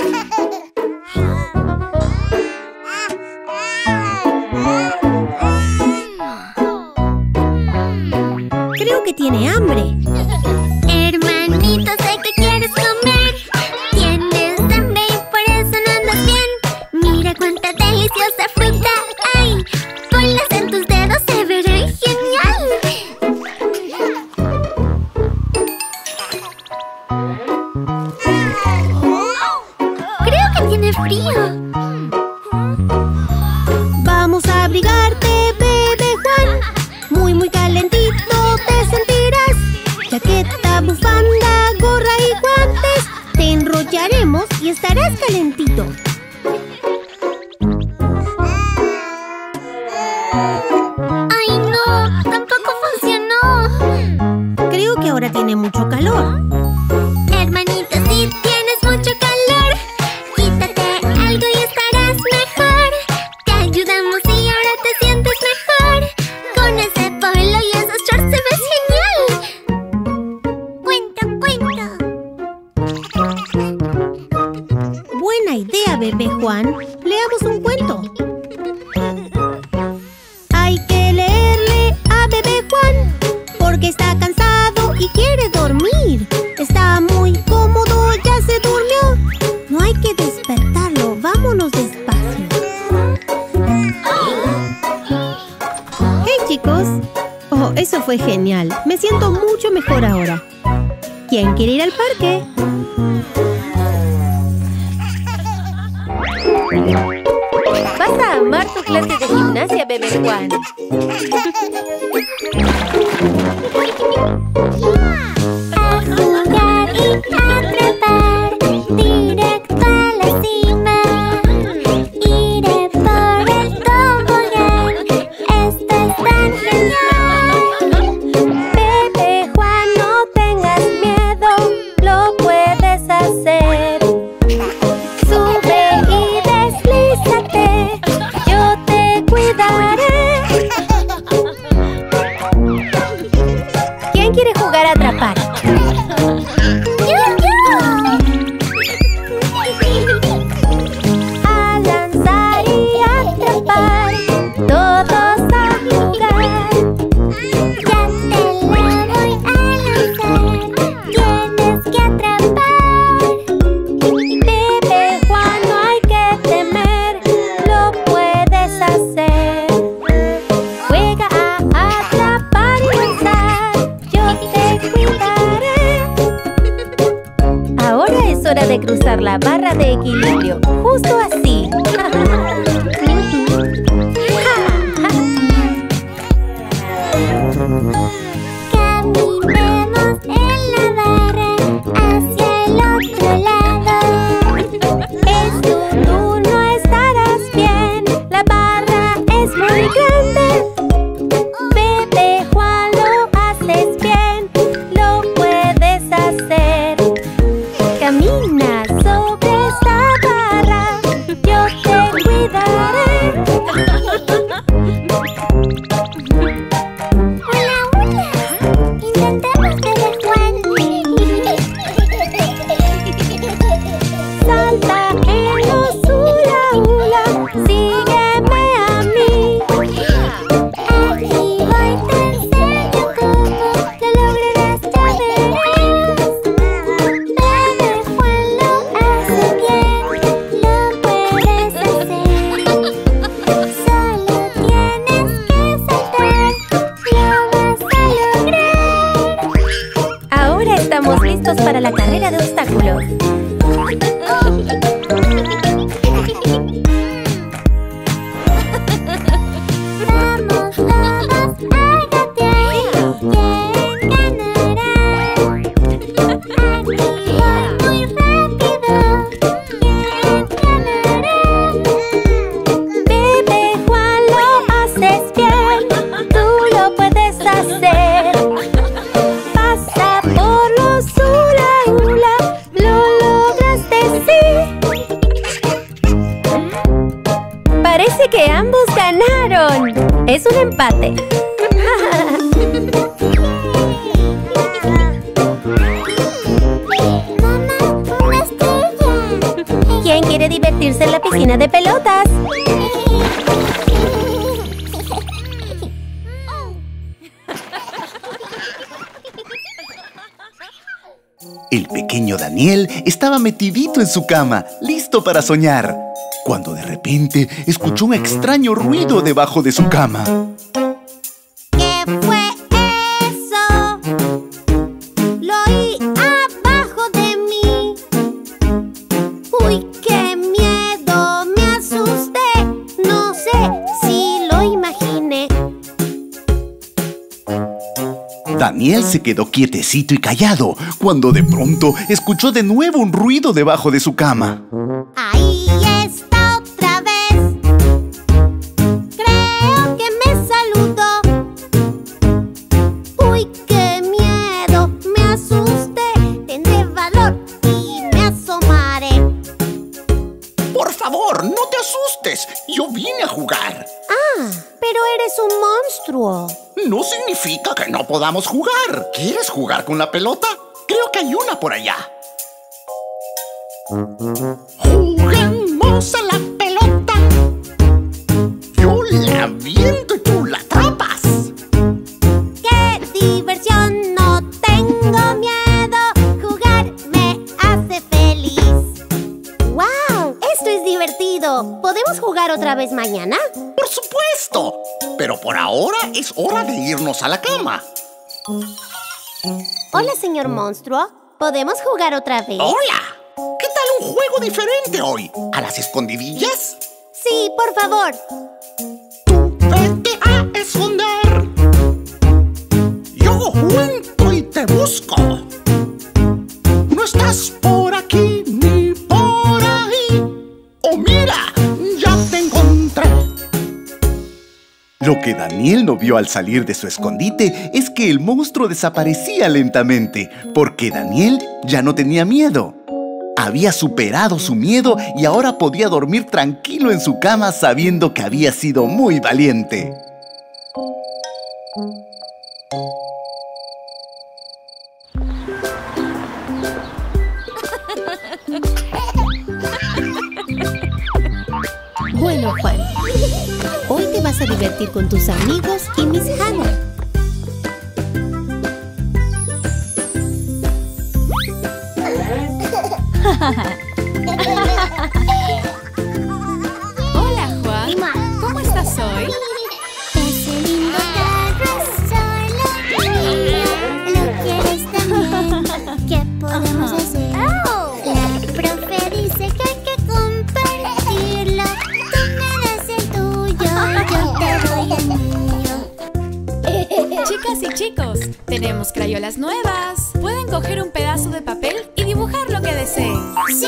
Creo que tiene hambre. Hermanito, sé que quieres comer. Tienes hambre y por eso no andas bien. Mira cuánta deliciosa fruta hay. Ponlas en tus dedos, se verá genial. Creo que tiene frío. Vamos a abrigarte, bebé Juan. Muy, muy calentito te sentirás. Chaqueta, bufanda, gorra y guantes. Te enrollaremos y estarás calentito. ¡Ay, no! ¡Tampoco funcionó! Creo que ahora tiene mucho calor. Hermanito, si tienes mucho calor, quítate algo y estarás mejor. Te ayudamos y ahora te sientes mejor. Con ese polo y esos shorts se ves genial. Cuento. Buena idea, bebé Juan. Leamos un cuento. Hay que leerle a bebé Juan porque está cansado y quiere dormir. Está muy cómodo, ya se durmió. No hay que despertarlo, vámonos despacio. Hey, chicos. Oh, eso fue genial. Me siento mucho mejor ahora. ¿Quién quiere ir al parque? Vas a amar tu clase de gimnasia, bebé Juan. A jugar y a trepar, directo a la cima. Iré por el tobogán, esto es tan genial. Bebé Juan, no tengas miedo, lo puedes hacer. Sube y deslízate, yo te cuidaré. ¿Quién quiere jugar a atrapar? A lanzar y atrapar, todos a jugar. Ya te la voy a lanzar, tienes que atrapar. Bebé Juan, no hay que temer, lo puedes hacer. Juega a atrapar y lanzar, yo te cuidaré. Ahora es hora de cruzar la barra de equilibrio, justo así. Caminemos en la barra hacia el otro lado. Es tu turno, estarás bien, la barra es muy grande. Bebé Juan, lo haces bien, lo puedes hacer. Camina sobre esta Parece que ambos ganaron. Es un empate. ¿Quién quiere divertirse en la piscina de pelotas? El pequeño Daniel estaba metidito en su cama, listo para soñar, cuando de repente escuchó un extraño ruido debajo de su cama. ¿Qué fue eso? Lo oí abajo de mí. Uy, qué miedo, me asusté. No sé si lo imaginé. Daniel se quedó quietecito y callado, cuando de pronto escuchó de nuevo un ruido debajo de su cama. Ahí está otra vez. Creo que me saludó. Uy, qué miedo, me asusté. Tendré valor y me asomaré. Por favor, no te asustes. Yo vine a jugar. Ah, pero eres un monstruo. No significa que no podamos jugar. ¿Quieres jugar con la pelota? Creo que hay una por allá. Juguemos a la pelota. Yo la aviento y tú la atrapas. ¡Qué diversión! No tengo miedo. Jugar me hace feliz. ¡Wow! Esto es divertido. ¿Podemos jugar otra vez mañana? Por supuesto. Pero por ahora es hora de irnos a la cama. Hola, señor monstruo. ¿Podemos jugar otra vez? ¡Hola! ¿Qué tal un juego diferente hoy? ¿A las escondidillas? Sí, por favor. Vete a esconder. Yo cuento y te busco. No estás por aquí ni por ahí. ¡Oh, mira! ¡Ya te encontré! Lo que Daniel no vio al salir de su escondite es que el monstruo desaparecía lentamente, porque Daniel ya no tenía miedo. Había superado su miedo y ahora podía dormir tranquilo en su cama sabiendo que había sido muy valiente. Bueno, Juan, hoy te vas a divertir con tus amigos y Miss Hannah. Hola, Juan. ¿Cómo estás hoy? Ese lindo carro es solo mío. ¿Lo quieres también? ¿Qué podemos hacer? La profe dice que hay que compartirlo. Tú me das el tuyo, yo te doy el mío. Chicas y chicos, tenemos crayolas nuevas. Pueden coger un pedazo de papel y dibujar lo que deseen. ¡Sí!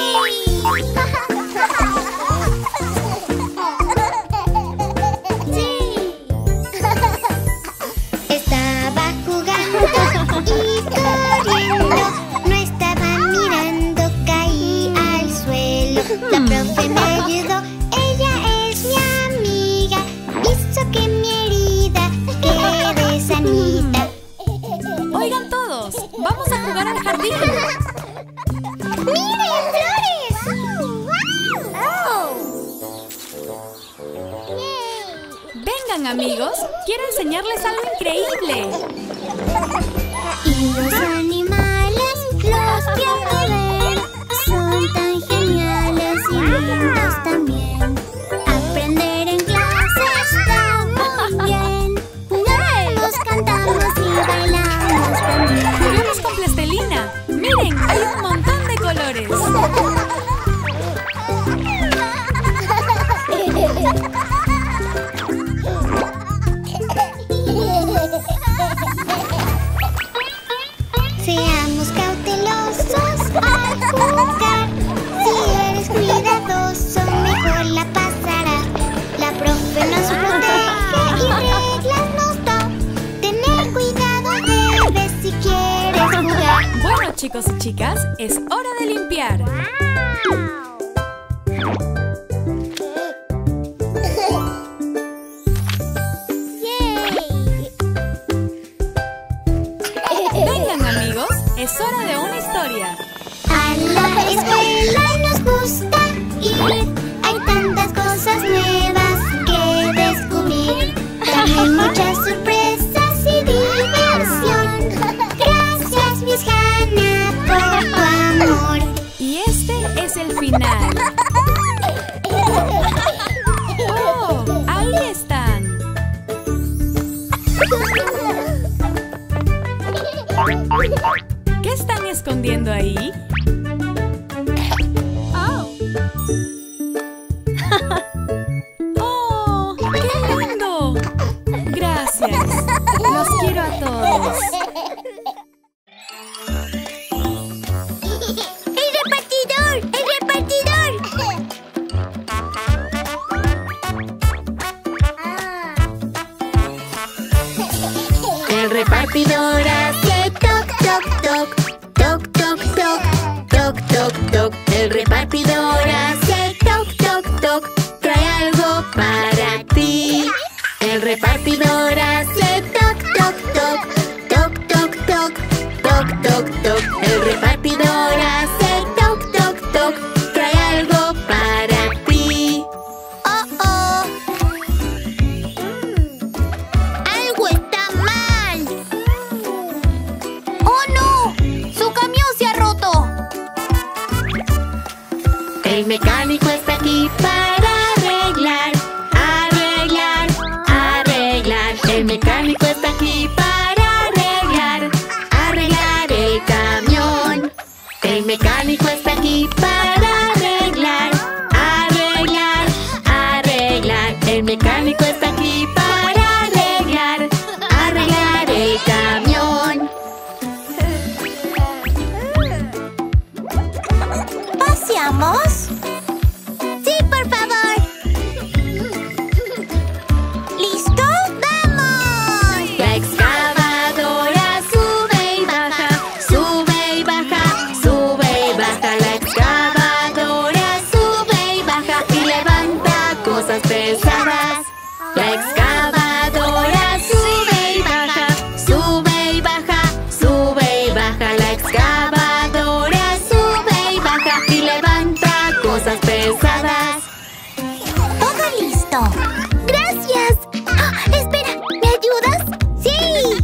Estaba jugando y corriendo. No estaba mirando, caí al suelo. La profe me ayudó, ella es mi amiga. Hizo que mi herida quede sanita. Oigan todos, vamos a jugar al jardín. ¡Miren, flores! Vengan, amigos, quiero enseñarles algo increíble. Y los animales los quiero ver. Son tan geniales y lindos también. Aprender en clase está muy bien. Jugamos, cantamos y bailamos también. Jugamos con plastilina. Miren, hay un montón de colores. Seamos cautelosos al jugar. Si eres cuidadoso, mejor la pasará. La profe nos protege y reglas nos da. Tener cuidado debes si quieres jugar. Bueno, chicos y chicas, es hora de limpiar. ¿Qué están escondiendo ahí? ¡Oh! ¡Qué lindo! Gracias. Los quiero a todos. ¡El repartidor! ¡El repartidor! El repartidor hace toc, toc, toc, toc, toc, toc, toc, toc, toc. El repartidor hace toc, toc, toc, trae algo para ti. El repartidor hace toc, toc, toc, toc, toc, toc, toc, toc, toc. El repartidor hace toc, toc, toc, trae algo para ti. ¡Oh, oh! ¡Algo está mal! ¡Oh, no! ¡Su camión se ha roto! El mecánico está aquí para arreglar, arreglar, arreglar. El mecánico está aquí para arreglar, arreglar el camión. El mecánico está aquí para arreglar, arreglar, arreglar. El mecánico está aquí para arreglar, arreglar el camión. ¿Paseamos? ¡Sí, por favor! ¿Listo? ¡Vamos! La excavadora sube y baja, sube y baja, sube y baja. La excavadora sube y baja y levanta cosas pesadas. La excavadora sube y baja, sube y baja, sube y baja. La excavadora sube y baja y levanta cosas pesadas. ¡Todo listo! ¡Gracias! ¡Ah, espera! ¿Me ayudas? ¡Sí!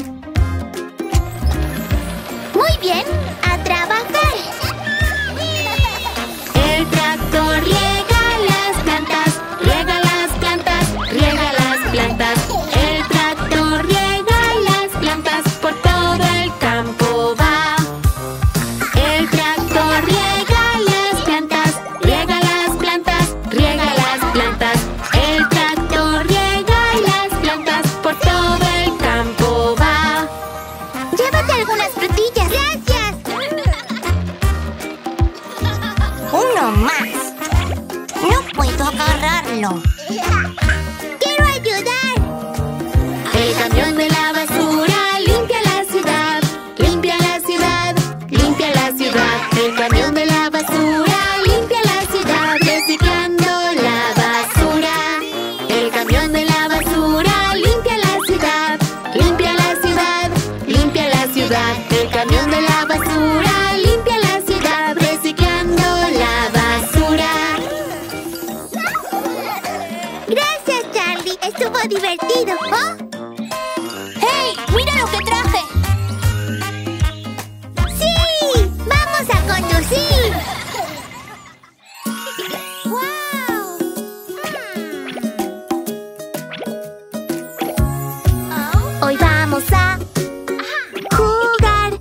Muy bien, a trabajar. El tractor riega las plantas, riega las plantas, riega las plantas. El tractor riega las plantas, por todo el campo va. El tractor riega las plantas, riega las plantas, riega las plantas. El tractor riega las plantas, por todo el campo va. Llévate algunas frutillas. ¡Gracias! Uno más. No puedo agarrarlo. ¡Quiero ayudar! El camión de la basura limpia la ciudad, limpia la ciudad, limpia la ciudad. El camión de la basura limpia la ciudad, reciclando la basura. El camión de la basura limpia la ciudad, limpia la ciudad, limpia la ciudad. El camión de la basura limpia la ciudad, reciclando la basura. Gracias, Charlie. Estuvo divertido. ¿Oh? ¡Hey! ¡Mira lo que traje! ¡Sí! ¡Vamos a conducir! ¡Wow! Hoy vamos a jugar.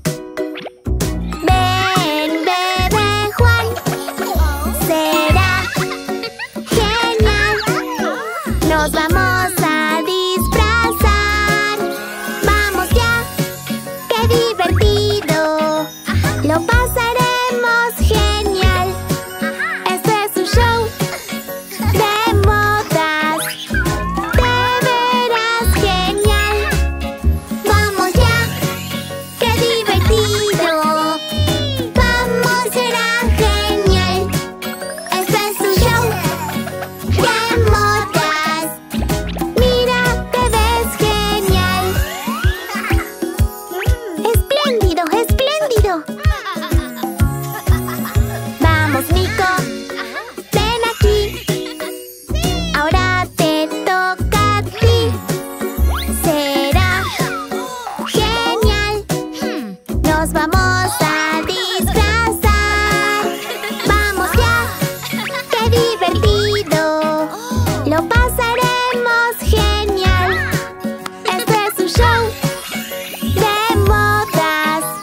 Ven, bebé Juan. Será genial. Nos vamos a disfrazar. Vamos ya. ¡Qué divertido! Lo pasaremos genial. Este es un show de modas. De veras genial. Vamos ya. ¡Qué divertido! Vamos, será genial. Este es un show de modas. Mira, te ves genial. ¡Espléndido, espléndido! Vamos, Nico. Ven aquí. Ahora te toca a ti. Será genial. Nos vamos a disfrazar. Vamos ya. ¡Qué divertido! Lo pasaremos genial. Este es un show de modas.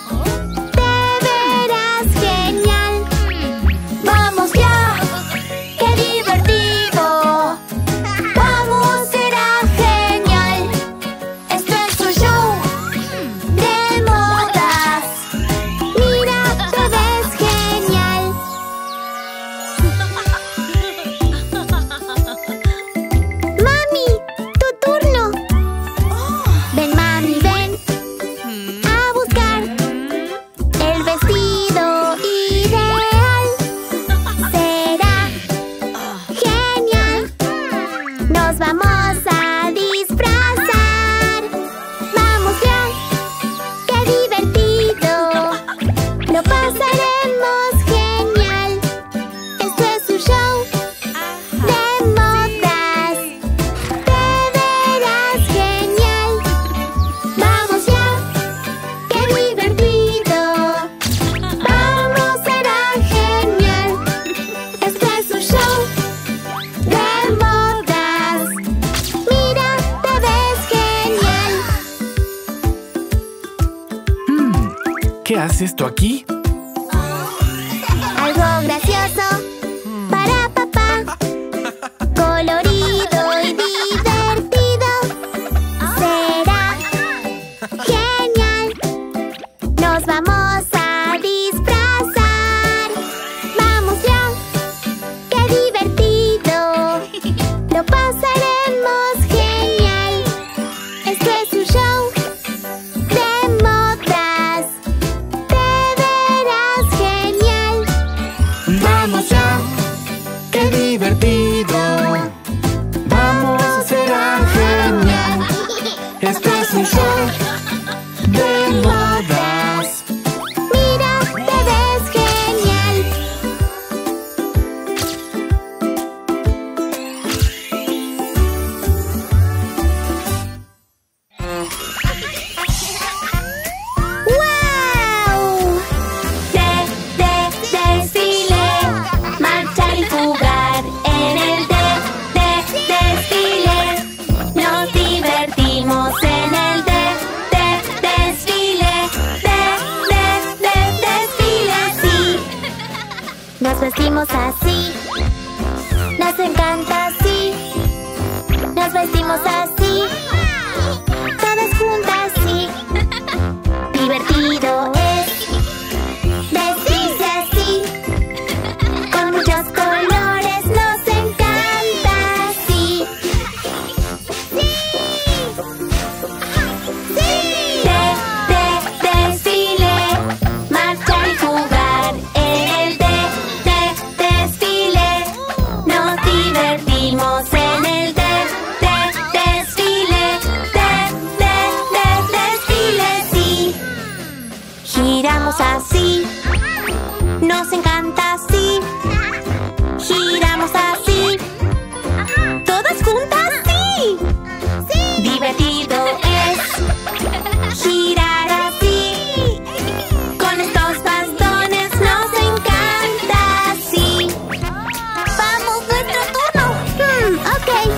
hace esto aquí? Algo gracioso para papá, colorido y divertido. Será genial. Nos vamos a disfrazar. ¡Vamos ya! ¡Qué divertido! Lo pasaremos genial. Esto es un show de modas. De veras genial. Vamos ya, qué divertido. Vamos, será genial. Esto es un show de modas. Mira, te ves genial. ¡Wow! Desfile, marchar y jugar en el desfile. Nos divertimos en el desfile. Desfile, sí. Nos vestimos así. Nos encanta así. Nos vestimos así. Todas juntas, sí. Divertido es vestirse así. Con muchos colores nos encanta, sí. ¡Sí! ¡Sí! Desfile, marchar y jugar en el desfile. Nos divertimos en el desfile. Desfile, sí. Giramos así. Nos encanta así. Giramos así. Todas juntas, sí. Divertido es girar así. Con estos bastones nos encanta, sí. ¡Vamos, nuestro turno! Ok.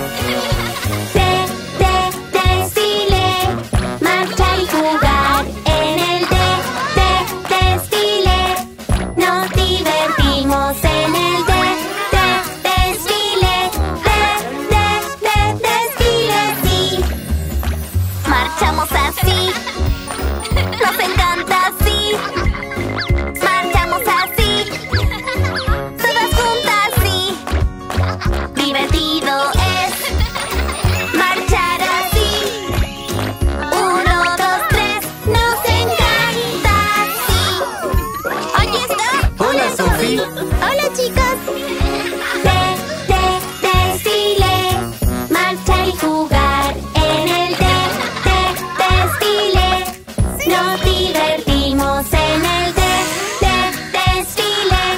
Desfile, marchar y jugar en el desfile. Nos divertimos en el desfile. Desfile, sí. Marchamos así. Nos encanta así. Marchamos así. Todas juntas, sí. Divertido es marchar así. 1, 2, 3, nos encanta, sí. ¡Aquí está! Hola, Sophie. Hola, chicos. Desfile, marchar y jugar en el desfile. Nos divertimos en el desfile.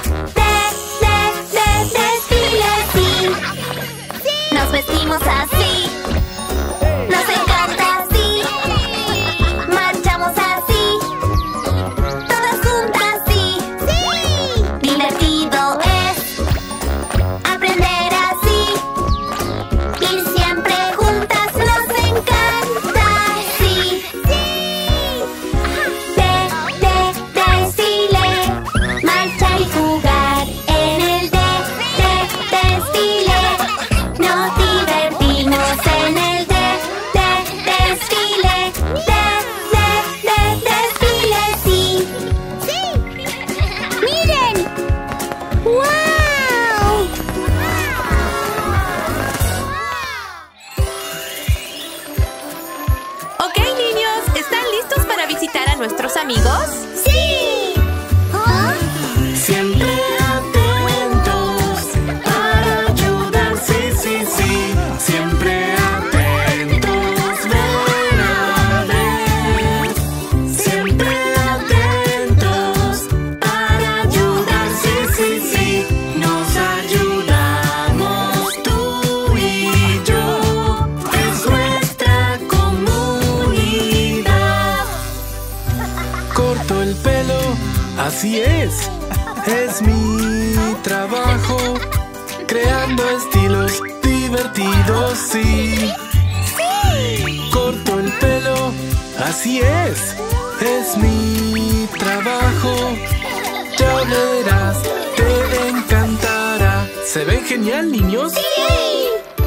Desfile, sí. Nos vestimos así. Nos encanta así. Marchamos así. Todas juntas, sí. Divertido es aprender así. Ir siempre juntas nos encanta, sí. Desfile, marchar y jugar en el desfile. Nos divertimos en el desfile. Desfile, sí. ¡Miren! ¡Wow! Ok, niños, ¿están listos para visitar a nuestros amigos? ¡Sí! Siempre atentos para ayudar, sí, sí, sí. Siempre atentos, ven a ver. Siempre atentos para ayudar, sí, sí, sí. Nos ayudamos tú y yo. Es nuestra comunidad. Corto el pelo, así es mi trabajo. Creando estilos divertidos, sí. Corto el pelo, así es es mi trabajo. Ya verás, te encantará. ¿Se ven genial, niños? ¡Sí!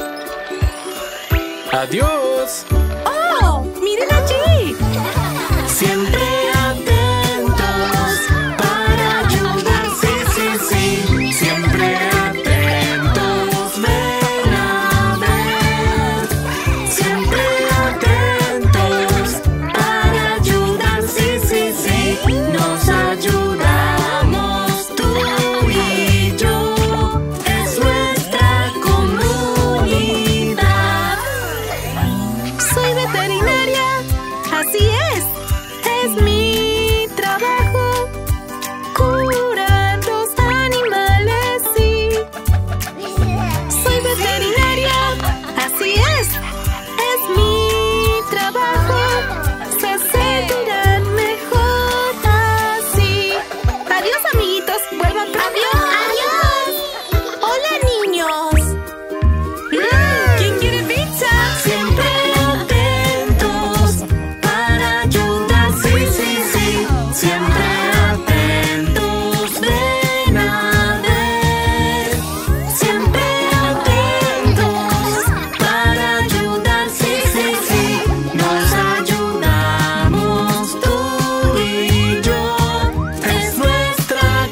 ¡Adiós! ¡Oh! ¡Miren allí! Siempre atentos para ayudar, sí, sí, sí. Siempre atentos, ven a ver. Siempre atentos para ayudar, sí, sí, sí. Nos ayudamos tú y yo. Es nuestra comunidad. Soy veterinaria. Así es. Es mi trabajo. Curar los animales, sí. Soy veterinaria. Así es. Es mi trabajo. Se sentirán mejor así. Adiós, amiguitos. Vuelvan pronto. ¡Adiós! ¡Hola, niños! ¿Quién quiere pizza? Siempre atentos para ayudar, sí, sí, sí. Siempre atentos, ven a ver. Siempre atentos para ayudar, sí, sí, sí. Nos ayudamos tú y yo. Es nuestra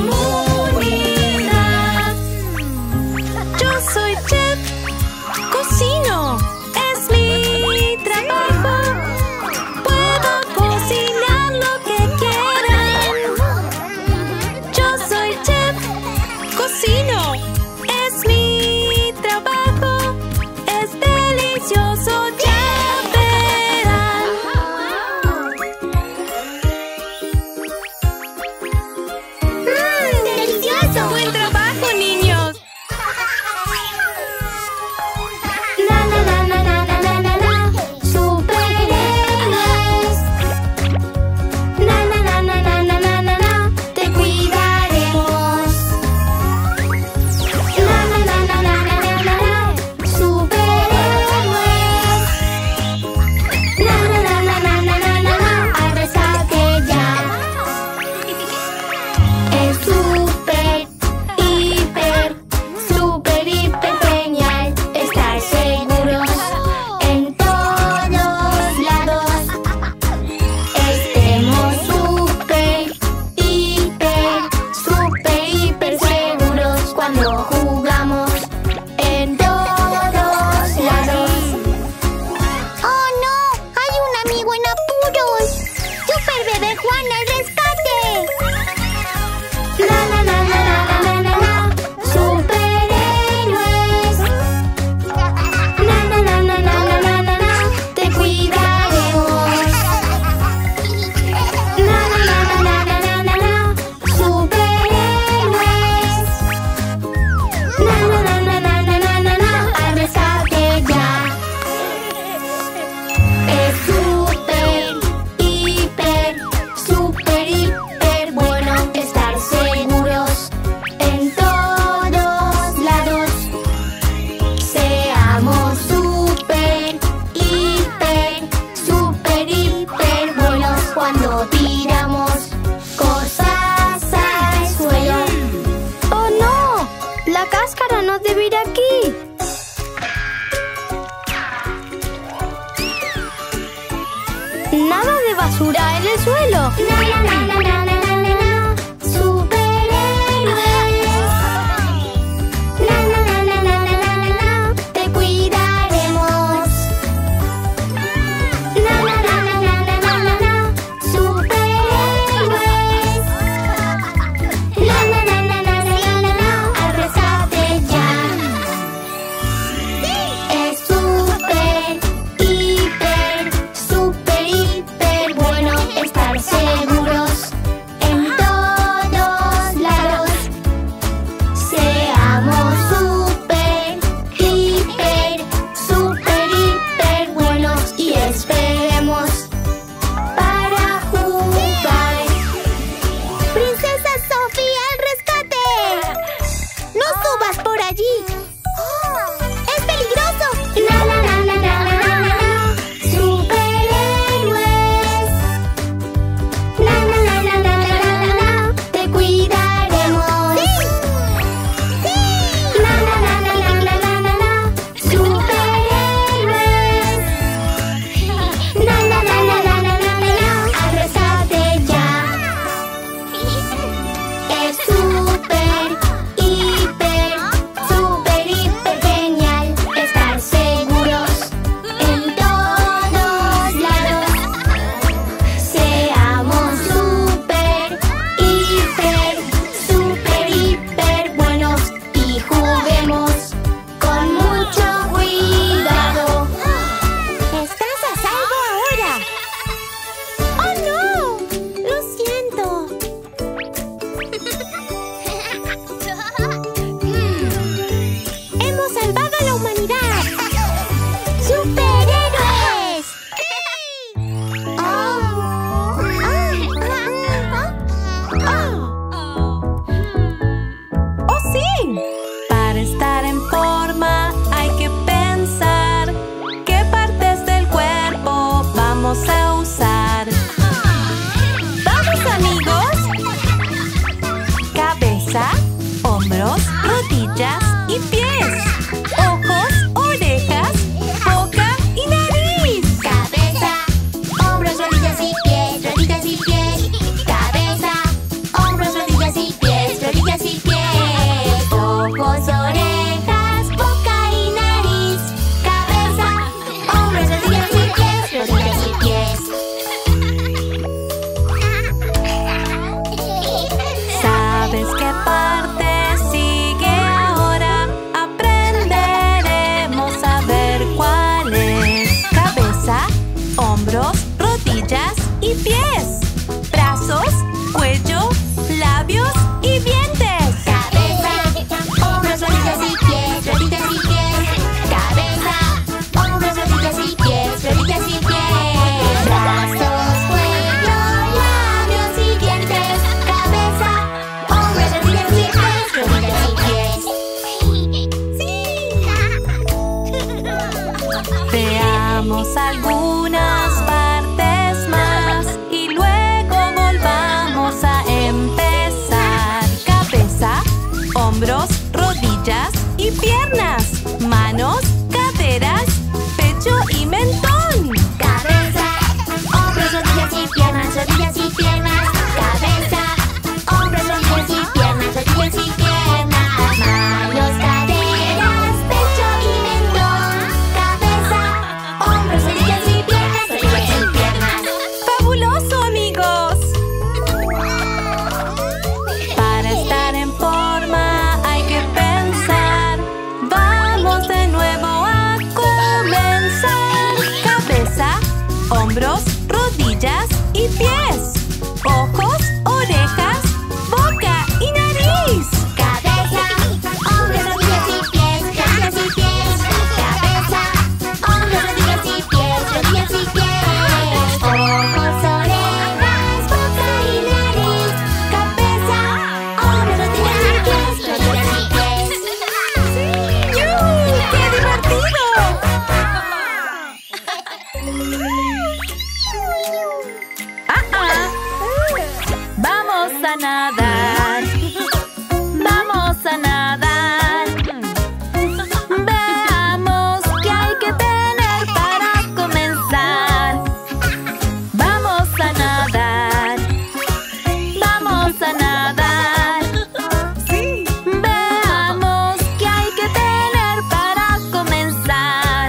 comunidad. Yo soy chef. Cocino. Es mi trabajo. Puedo cocinar lo que quieran. Yo soy chef. Cocino. Es mi trabajo. Es delicioso, ya verán. ¡Delicioso! Buen trabajo, niños. Na na na na na na na na na. Superhéroes. Na na na na na na na na na. Te cuidaremos. Na na na na na na na na na. Superhéroes. Na na na na na na na na na. Al rescate ya. Es súper, hiper genial estar seguros en todos lados. Estemos súper, hiper seguros cuando jugamos en todos lados. ¡Oh, no! ¡Hay un amigo en apuros! ¡Super Bebé Juan al rescate! Na na na na na na na na na. Superhéroes. Na na na na na na na na na. Te cuidaremos. Na na na na na na na na na. Superhéroes. Na na na na na na na na na. Al rescate ya. Es súper, hiper bueno estar seguros en todos lados. Seamos súper, hiper buenos cuando tiramos cosas al suelo. ¡Oh, no! La cáscara no debe ir aquí. Nada de basura en el suelo. Na na na na na na na na na. Superhéroes. Na na na na na na na na na. Te cuidaremos. Na na na na na na na na na. Superhéroes. Na na na na na na na na na. Al rescate ya. Es súper, hiper bueno estar seguros Veamos algunas partes más y luego volvamos a empezar. Cabeza, hombros, rodillas y piernas. Manos, caderas, pecho y mentón. Cabeza, hombros, rodillas y piernas, rodillas y piernas. Cabeza, hombros, rodillas y piernas, rodillas y piernas. Manos, caderas, pecho y mentón. Cabeza, hombros, rodillas y piernas, rodillas y piernas. ¡Fabuloso, amigos! Para estar en forma hay que pensar. Vamos de nuevo a comenzar. Cabeza, hombros, rodillas y pies. Ojos, orejas, boca y nariz. Cabeza, hombros, rodillas y pies, rodillas y pies. Cabeza, hombros, rodillas y pies, rodillas y pies. Ojos, orejas, boca y nariz. Cabeza, hombros, rodillas y pies, rodillas y pies. ¡Yuhu! ¡Qué divertido! Vamos a nadar. Vamos a nadar. Veamos qué hay que tener para comenzar. Vamos a nadar. Vamos a nadar. Veamos qué hay que tener para comenzar.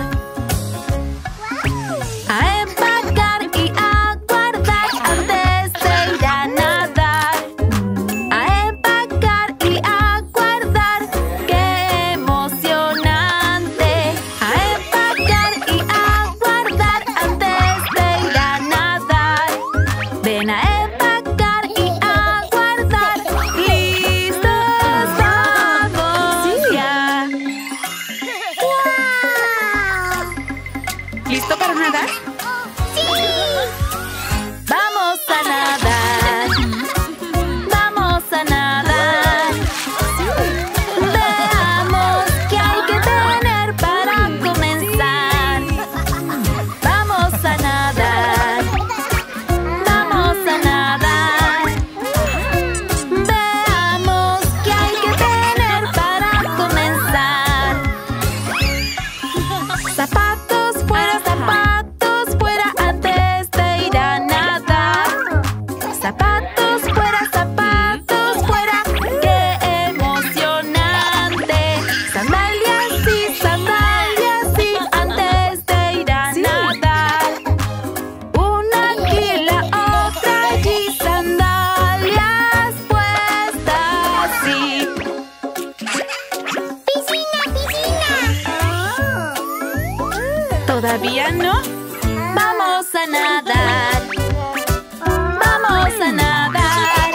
A empacar y a guardar antes de ir a nadar. A empacar y a guardar, qué emocionante. A empacar y a guardar antes de ir a nadar. Ven a empacar y a guardar. ¡Listos! ¡Vamos ya! ¿Listo para nadar? Vamos a nadar. Vamos a nadar. Veamos qué hay que tener para comenzar. Vamos a nadar. Vamos a nadar. Veamos qué hay que tener para comenzar. Zapatos fuera antes de ir a nadar. Zapatos fuera, qué emocionante. Sandalias sí, antes de ir a nadar. Una aquí, la otra allí, sandalias puestas, sí. ¿Todavía no? Vamos a nadar. Vamos a nadar.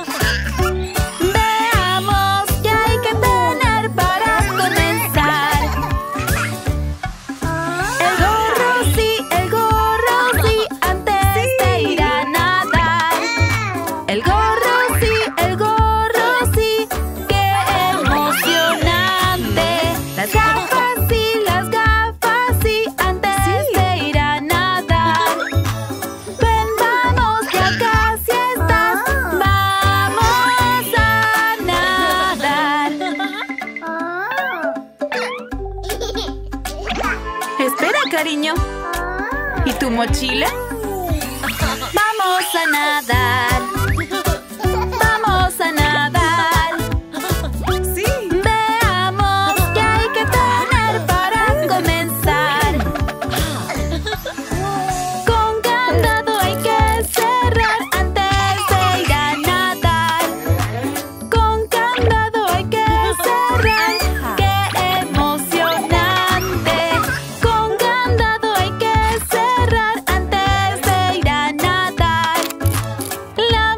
Veamos qué hay que tener para comenzar. El gorro sí, antes de ir a nadar. El gorro sí, qué emocionante. Las gafas sí, antes de ir a nadar. Ven, vamos, ya casi estás. Vamos a nadar. Espera, cariño. ¿Y tu mochila? Vamos a nadar. Vamos a nadar. Veamos qué hay que tener para comenzar. Con candado hay que cerrar antes de ir a nadar. Con candado hay que cerrar, qué emocionante. Con candado hay que cerrar antes de ir a nadar. La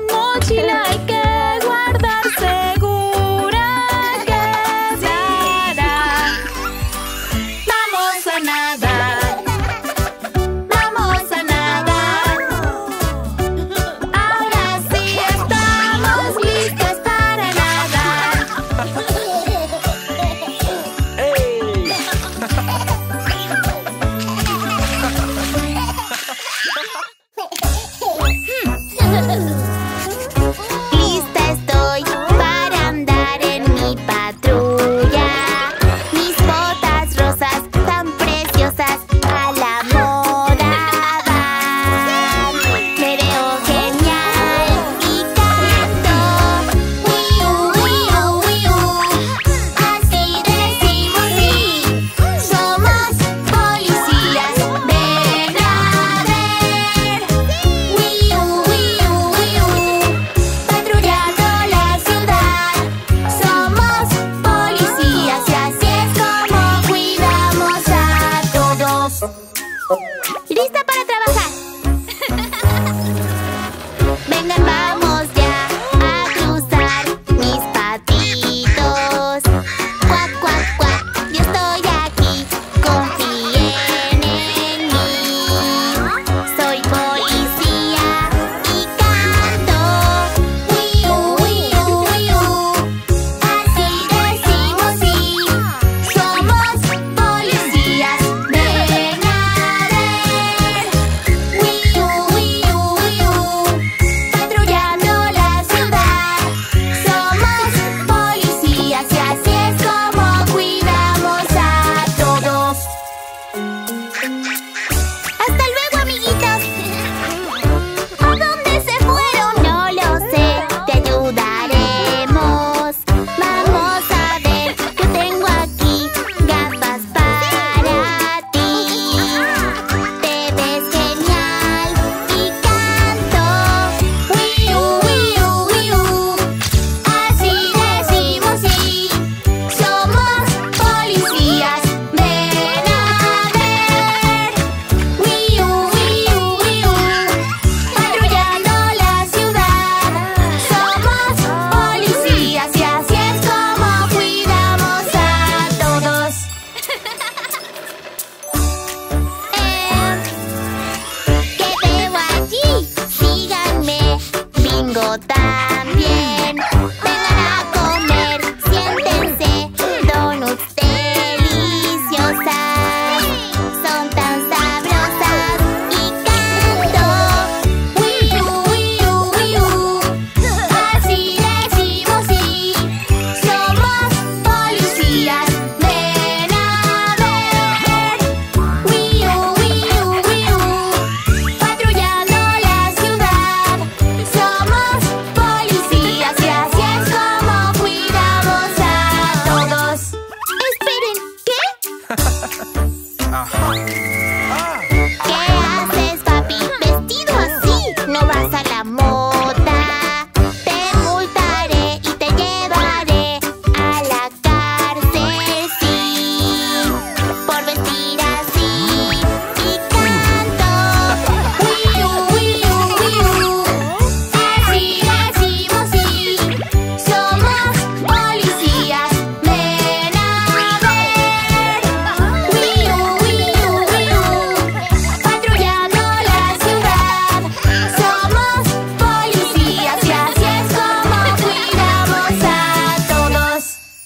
¿Qué haces, papi? Vestido así, no vas a la moda. Te multaré y te llevaré a la cárcel, sí, por vestir así. Y canto, wiu, wiu, wiu. Así decimos sí, somos policías, ven a ver. Wiu, wiu, wiu, patrullando la ciudad. Somos policías y así es como cuidamos a todos.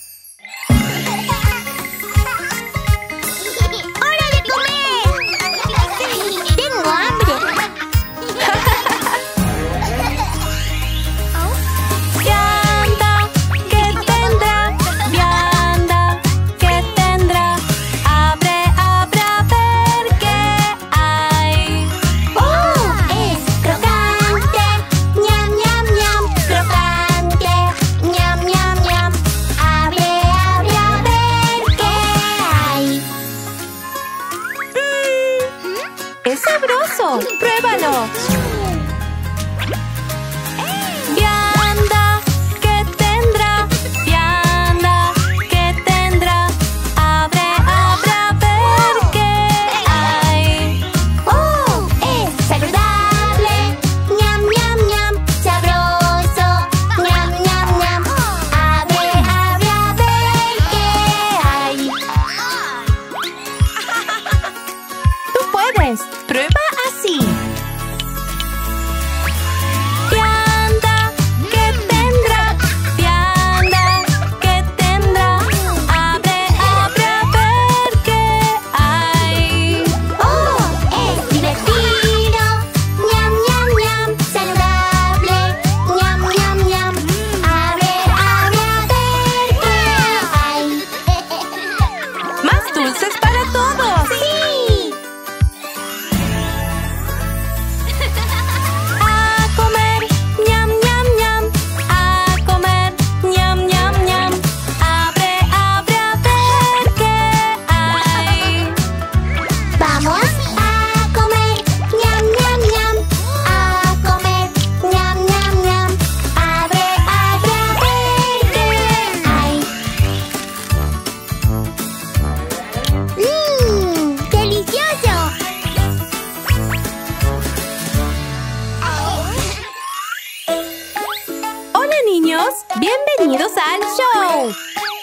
¡Hora de comer! ¡Tengo hambre! Vianda, ¿qué tendrá? Vianda, ¿qué tendrá? Abre, abre a ver qué hay. ¡Oh! Es crocante, ñam, ñam, ñam. Crocante, ñam, ñam, ñam. Abre, abre a ver qué hay. ¡Es sabroso! ¡Pruébalo! Vianda, ¿qué tendrá? Vianda, ¿qué tendrá? Abre, abre a ver qué hay. ¡Oh! Es saludable, ñam, ñam, ñam. Sabroso, ñam, ñam, ñam. Abre, abre a ver qué hay. ¡Tú puedes! ¡Prueba así! Vianda, ¿qué tendrá? Vianda, ¿qué tendrá? Abre, abre a ver qué hay. ¡Oh! Es divertido, ñam, ñam, ñam. Saludable, ñam, ñam, ñam. Abre, abre a ver qué hay. ¡Más dulces para todos! ¡Sí! A comer, ñam, ñam, ñam. A comer, ñam, ñam, ñam. Abre, abre a ver qué hay. Vamos a comer, ñam, ñam, ñam. A comer, ñam, ñam, ñam. Abre, abre a ver qué hay. ¡Delicioso! Hola niños, bienvenidos al show.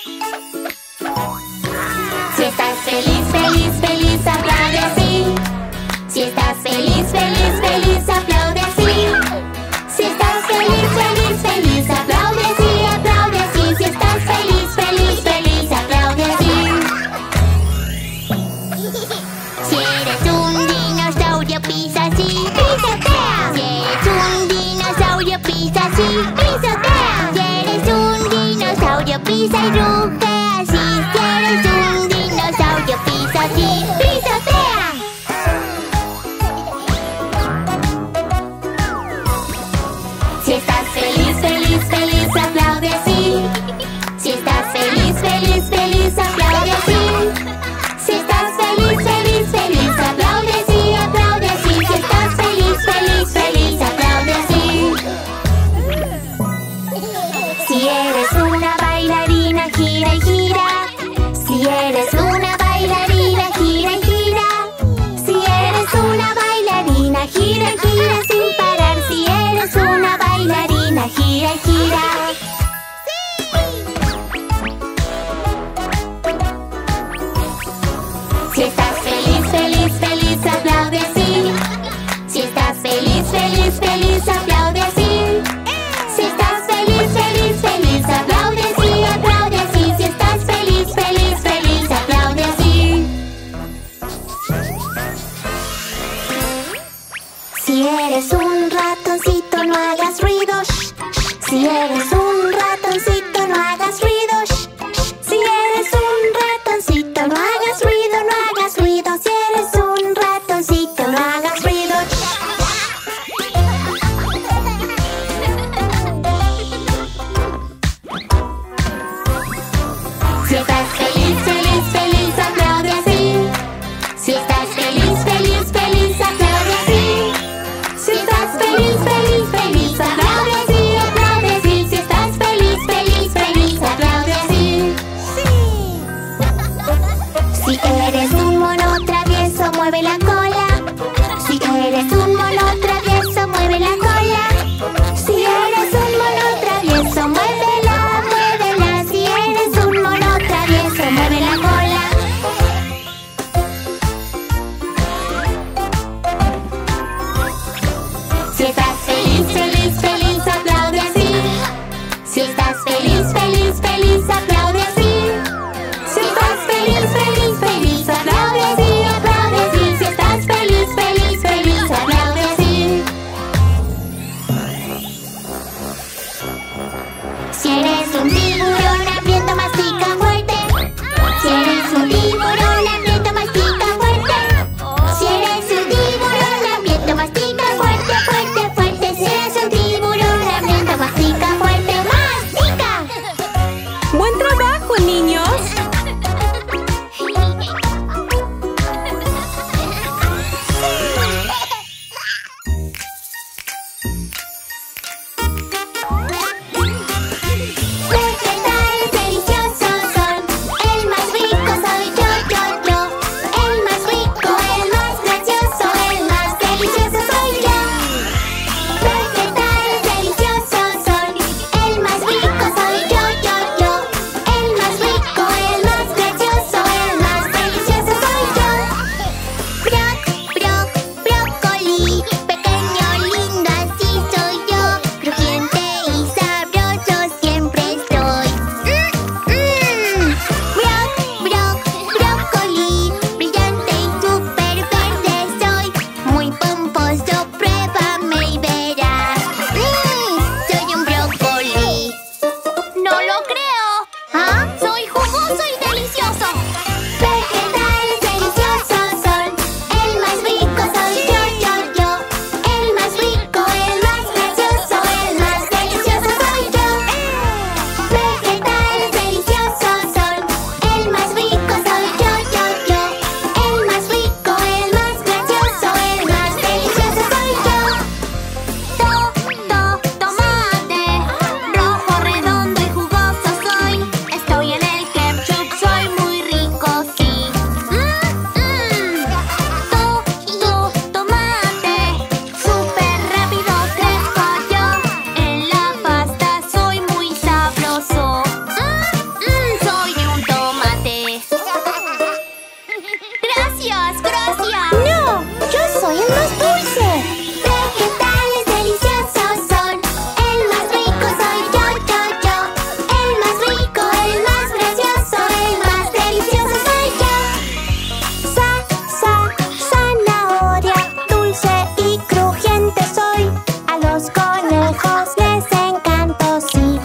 Si estás feliz, feliz, feliz, aplaude así. Si estás feliz, feliz, feliz, aplaude así. Si estás feliz, feliz, feliz, aplaude así, aplaude así. Si estás feliz, feliz, feliz, aplaude así. Si eres un dinosaurio, pisa así, pisotea. Si eres un dinosaurio, pisa así, pisotea. Si eres un dinosaurio, pisa y ruge así. Si eres un dinosaurio, pisa así, pisotea. Si estás feliz, feliz, feliz, aplaude así. Si estás feliz, feliz, feliz, aplaude así. Si estás feliz, feliz, feliz, aplaude así, aplaude así. Si estás feliz, feliz, feliz, aplaude así. Si eres una bailarina, gira y gira. Si eres una bailarina, gira y gira. Si eres una bailarina, gira y gira sin parar. Si eres una bailarina, gira y gira. Si estás feliz, feliz, feliz, aplaude así. Si estás feliz, feliz, feliz, aplaude así. Si estás feliz, feliz, feliz, aplaude así, aplaude así. Si estás feliz, feliz, feliz, aplaude así. Si eres un ratoncito, no hagas ruido. Shh, shh. Si eres un ratoncito, no hagas ruido. Shh, shh. Si eres un ratoncito, no hagas ruido, no hagas ruido. Si eres un ratoncito, no hagas ruido. Si estás feliz, feliz, feliz, aplaude así. ¡Gracias! ¡Gracias! ¡No! ¡Yo soy el más dulce! Vegetales deliciosos son. El más rico soy yo. El más rico, el más gracioso, el más delicioso soy yo. Zanahoria, dulce y crujiente soy. A los conejos les encanto, sí.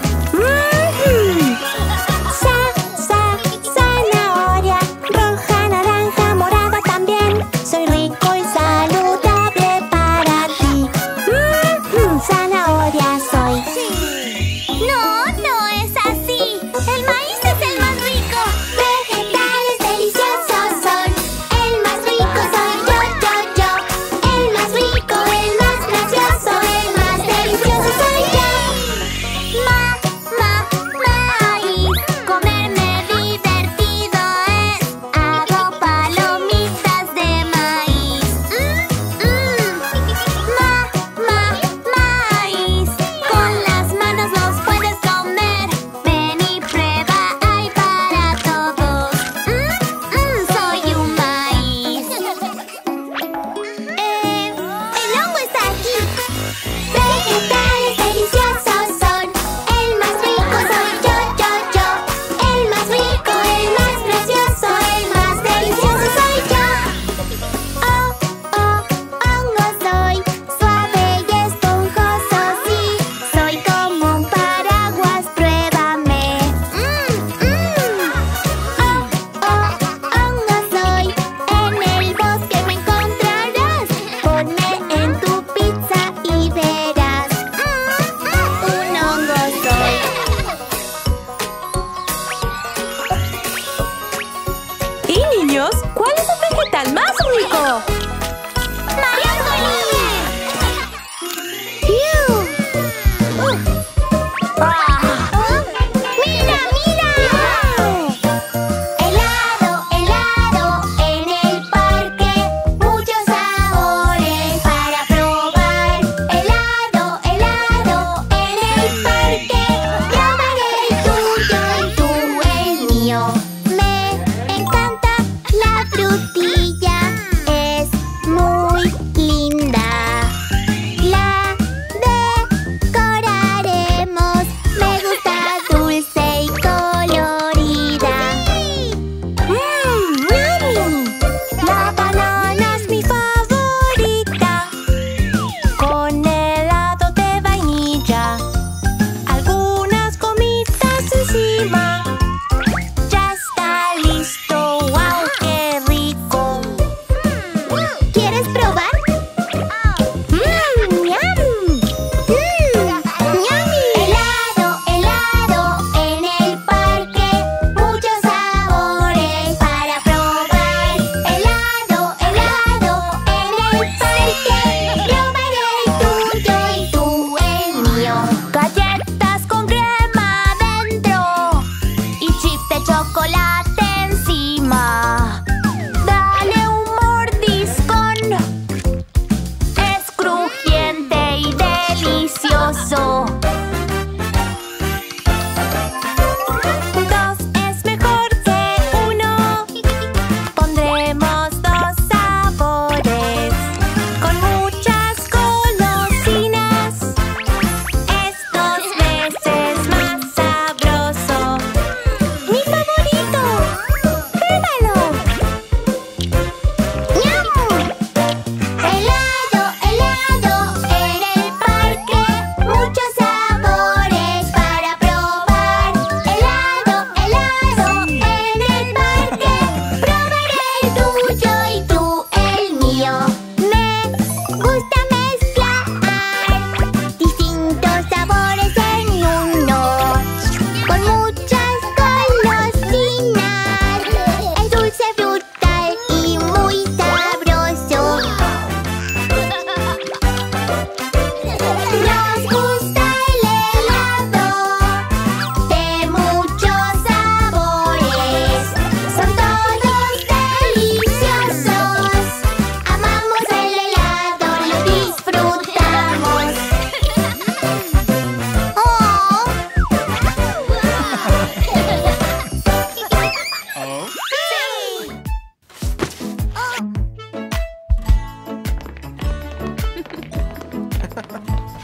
Zanahoria, roja, naranja, morada también. Soy rico y saludable.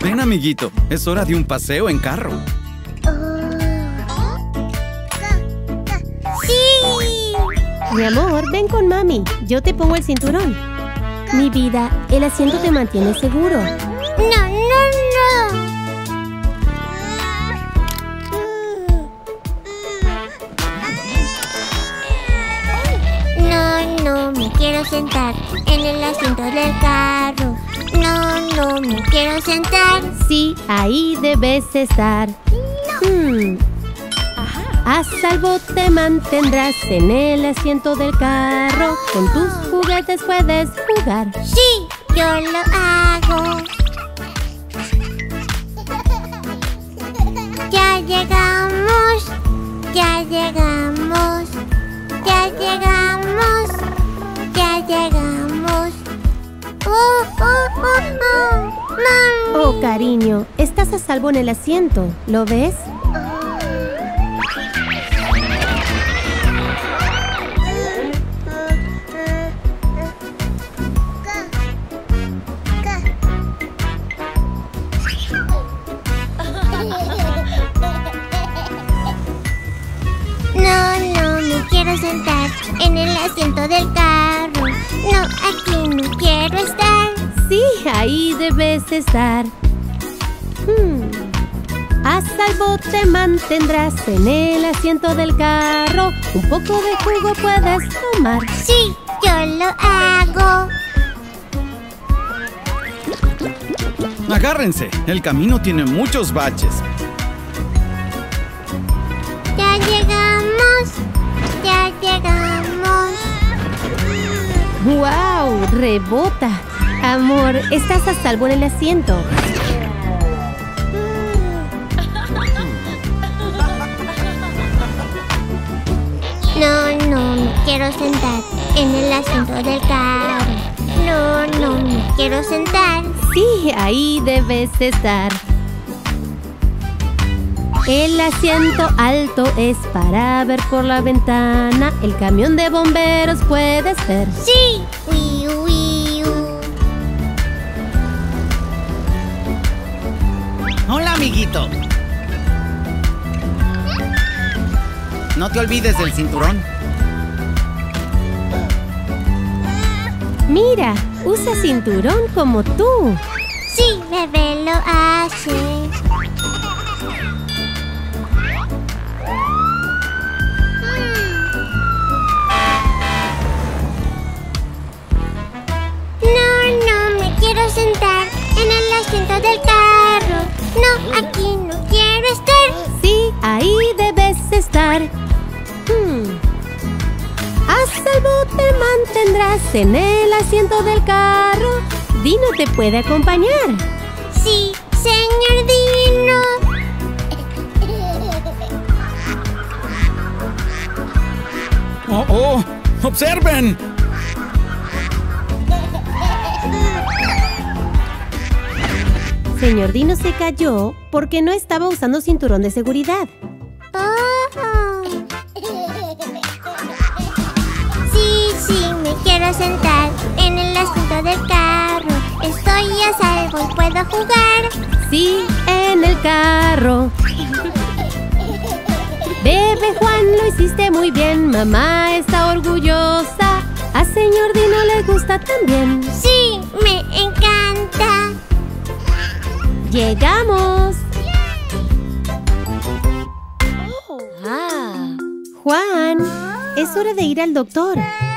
Ven, amiguito. Es hora de un paseo en carro. ¡Sí! Mi amor, ven con mami. Yo te pongo el cinturón. Mi vida, el asiento te mantiene seguro. No, no, no. No me quiero sentar en el asiento del carro. No me quiero sentar. Sí, ahí debes estar. A salvo te mantendrás en el asiento del carro. Con tus juguetes puedes jugar. Sí, yo lo hago. Ya llegamos, ya llegamos, ya llegamos, ya llegamos. Mami. Oh, cariño, estás a salvo en el asiento. ¿Lo ves? No me quiero sentar en el asiento del carro. No, aquí no quiero estar. Sí, ahí debes estar. A salvo te mantendrás en el asiento del carro. Un poco de jugo puedes tomar. Sí, yo lo hago. Agárrense. El camino tiene muchos baches. Ya llegamos, ya llegamos. ¡Wow! Rebota. Amor, estás a salvo en el asiento. No me quiero sentar en el asiento del carro. No me quiero sentar. Sí, ahí debes estar. El asiento alto es para ver por la ventana. El camión de bomberos puedes ver. Sí, Hola, amiguito. No te olvides del cinturón. Mira, usa cinturón como tú. Sí, bebé lo hace. No me quiero sentar en el asiento del carro. No, aquí no quiero estar. Sí, ahí debes estar. A salvo te mantendrás en el asiento del carro. Dino te puede acompañar. Sí, señor Dino. ¡Oh! ¡Observen! Señor Dino se cayó porque no estaba usando cinturón de seguridad. Sí, me quiero sentar en el asiento del carro. Estoy a salvo y puedo jugar. Sí, en el carro. Bebé Juan, lo hiciste muy bien. Mamá está orgullosa. A señor Dino le gusta también. Sí, me encanta. ¡Llegamos! Juan, es hora de ir al doctor.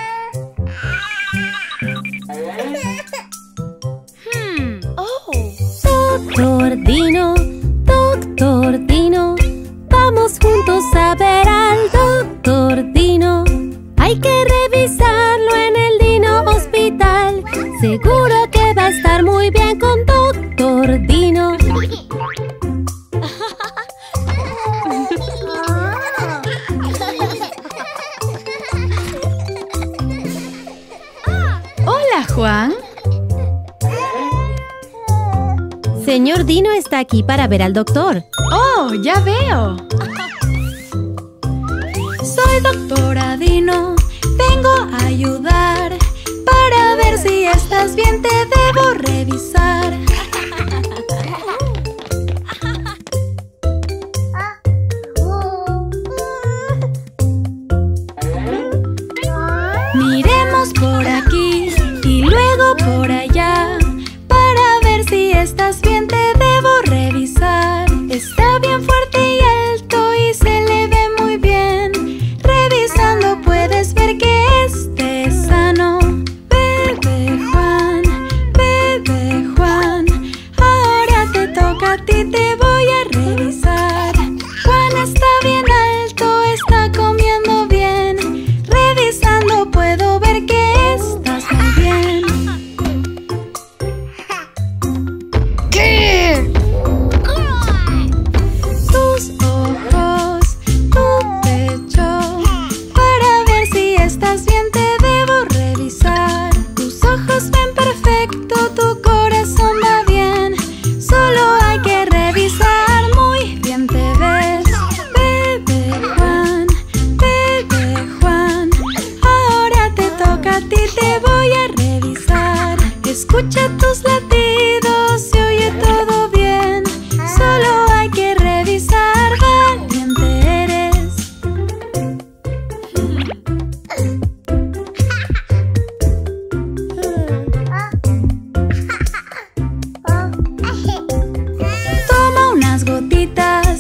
Doctor Dino, vamos juntos a ver al doctor Dino. Hay que revisarlo en el Dino Hospital. Seguro que va a estar muy bien con doctor Dino. Hola, Juan. Señor Dino está aquí para ver al doctor. ¡Oh, ya veo! Soy doctora Dino. Vengo a ayudar. Para ver si estás bien te debo revisar. Escucha tus latidos, se oye todo bien. Solo hay que revisar, valiente eres. Toma unas gotitas,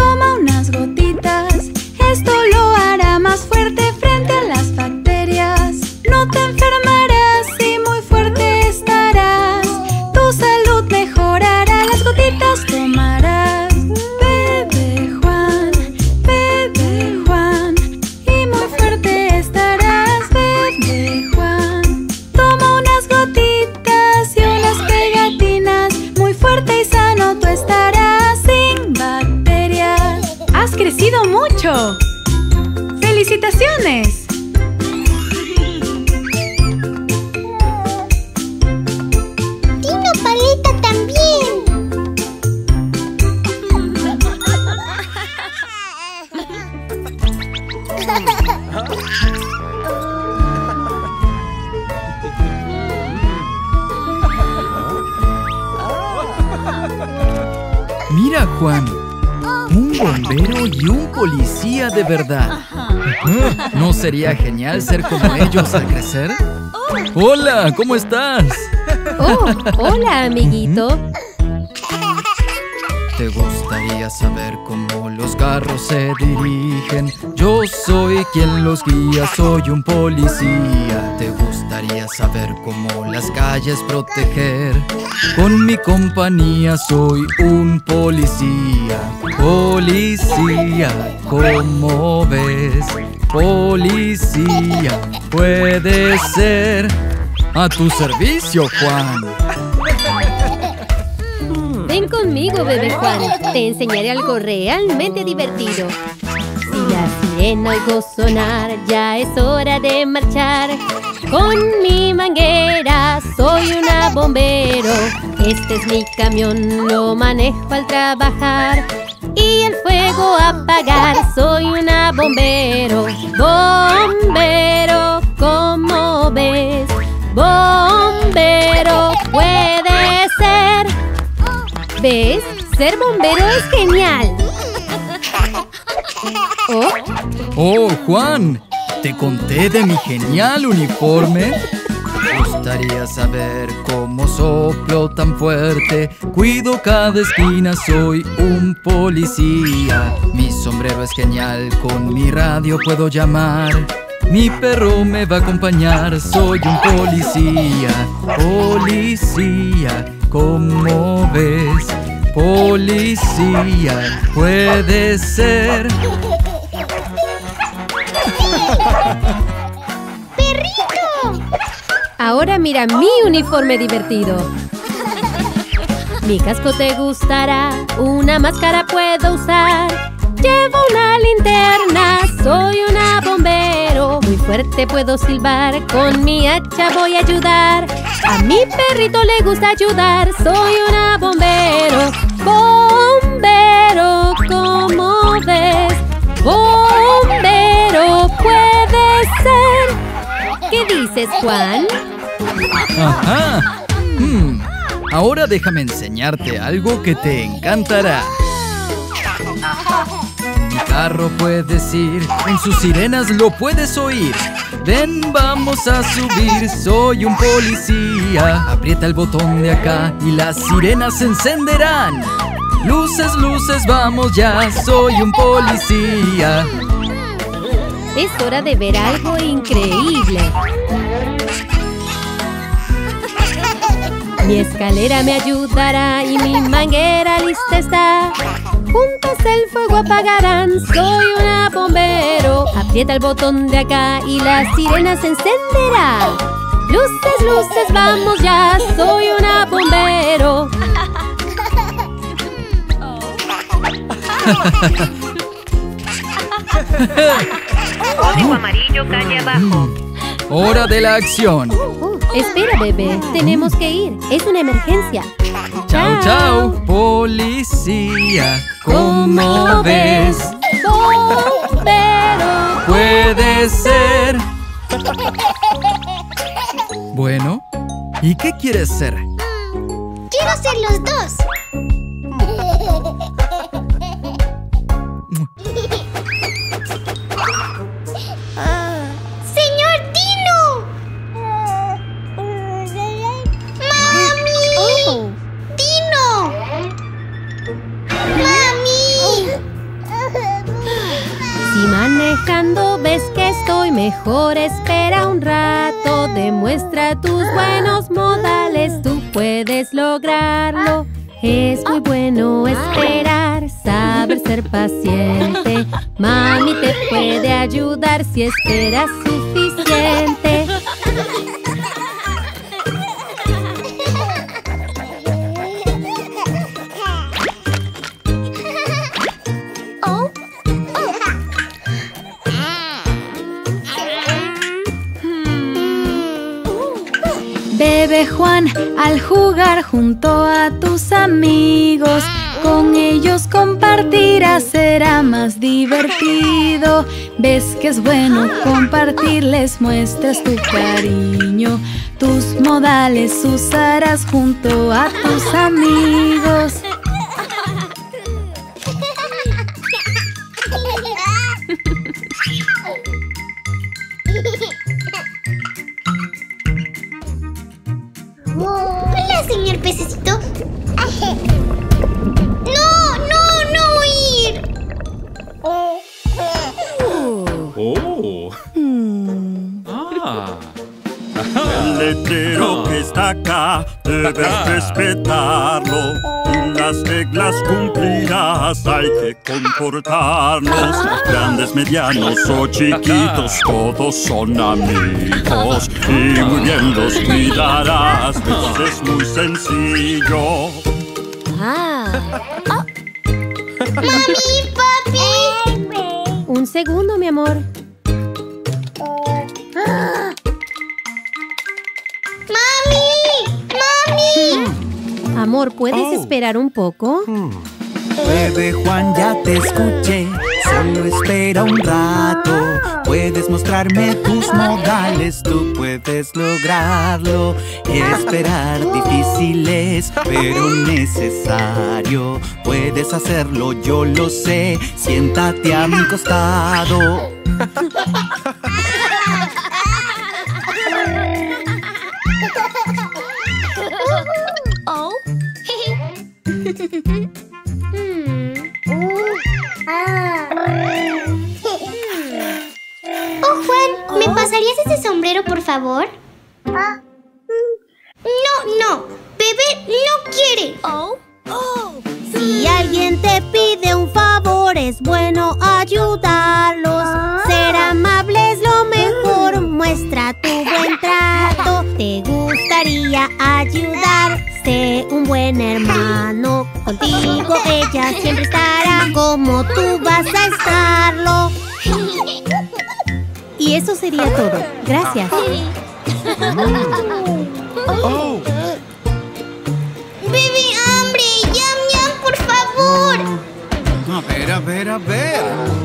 esto lo hará más fuerte frente a las bacterias. No te enfermarás y muy fuerte estarás. Tu salud mejorará, las gotitas tomarás. Bebe Juan, y muy fuerte estarás. Bebe Juan. Toma unas gotitas y unas pegatinas. Muy fuerte y sano tú estarás, sin bacterias. ¡Has crecido mucho! ¡Felicitaciones! ¡Tino Paleta también! Mira, Juan. Un bombero y un policía de verdad. ¿No sería genial ser como ellos al crecer? Hola, ¿cómo estás? Oh, hola, amiguito. ¿Te gustaría saber cómo los carros se dirigen? Yo soy quien los guía, soy un policía. ¿Te gustaría saber cómo las calles proteger? Con mi compañía soy un policía. Policía, ¿cómo ves? Policía, puede ser. A tu servicio, Juan. Ven conmigo, bebé Juan. Te enseñaré algo realmente divertido. Si la sirena oigo sonar, ya es hora de marchar. Con mi manguera soy una bombero. Este es mi camión, lo manejo al trabajar. Y el fuego apagar, soy una bombero. Bombero, ¿cómo ves? Bombero, puede ser. ¿Ves? Ser bombero es genial. Oh, Juan, ¿te conté de mi genial uniforme? ¿Te gustaría saber cómo soplo tan fuerte? Cuido cada esquina, soy un policía. Mi sombrero es genial, con mi radio puedo llamar. Mi perro me va a acompañar, soy un policía. Policía, ¿cómo ves? Policía, puede ser. ¡Perrito! Ahora mira mi uniforme divertido. Mi casco te gustará, una máscara puedo usar. Llevo una linterna, soy una bombero. Muy fuerte puedo silbar, con mi hacha voy a ayudar. A mi perrito le gusta ayudar, soy una bombero. Bombero, ¿cómo ves? Bombero, puede ser. ¿Qué dices, Juan? Ajá. Ahora déjame enseñarte algo que te encantará. Mi carro puedes ir, en sus sirenas lo puedes oír. Ven, vamos a subir, soy un policía. Aprieta el botón de acá y las sirenas se encenderán. Luces, luces, vamos ya, soy un policía. Es hora de ver algo increíble. Mi escalera me ayudará y mi manguera lista está. Juntos el fuego apagarán, soy una bombero. Aprieta el botón de acá y la sirena se encenderá. Luces, luces, vamos ya, soy una bombero. Código amarillo, calle abajo. Hora de la acción. Espera, bebé, tenemos que ir. Es una emergencia. Chao, chao, policía. ¿Cómo ves? Bombero. Puede ser. Bueno, ¿Y qué quieres ser? Quiero ser los dos. ¡Señor Dino! ¡Mami! ¡Dino! ¡Mami! Si manejando ves que estoy mejor, espera un rato. Demuestra tus buenos modales, tú puedes lograrlo. Es muy bueno esperar, saber ser paciente. Mami te puede ayudar si esperas suficiente. Bebe Juan, al jugar junto a tus amigos, con ellos compartirás, será más divertido. Ves que es bueno compartirles, muestras tu cariño. Tus modales usarás junto a tus amigos. Hola, señor pececito. ¡No ir! El letrero que está acá debes respetarlo. Las reglas cumplirás, hay que comportarnos. Grandes, medianos o chiquitos, todos son amigos. Y muy bien los cuidarás, pues es muy sencillo. ¡Mami, papi! Un segundo, mi amor. Amor, ¿puedes esperar un poco? Bebe Juan, ya te escuché. Solo espera un rato. Puedes mostrarme tus modales, tú puedes lograrlo. Esperar difícil es, pero necesario. Puedes hacerlo, yo lo sé. Siéntate a mi costado. Oh, Juan, ¿me pasarías ese sombrero, por favor? No, Bebé no quiere. Si alguien te pide un favor, es bueno ayudarlos. Ser amable es lo mejor, muestra tu buen trato. Te gustaría ayudar, sé un buen hermano. Contigo ella siempre estará, como tú vas a estarlo. Y eso sería todo. Gracias. Bebé, hambre. Yam, yam, por favor. A ver.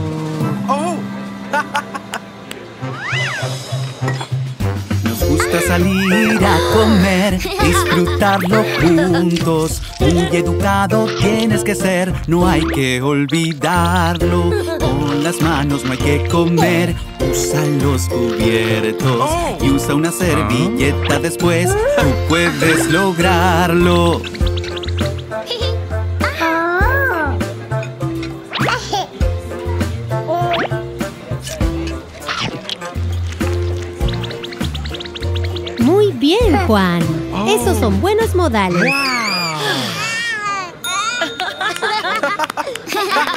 Nos gusta salir a comer, disfrutarlo juntos. Muy educado tienes que ser, no hay que olvidarlo. Con las manos no hay que comer, usa los cubiertos y usa una servilleta después, tú puedes lograrlo. Muy bien, Juan. Esos son buenos modales.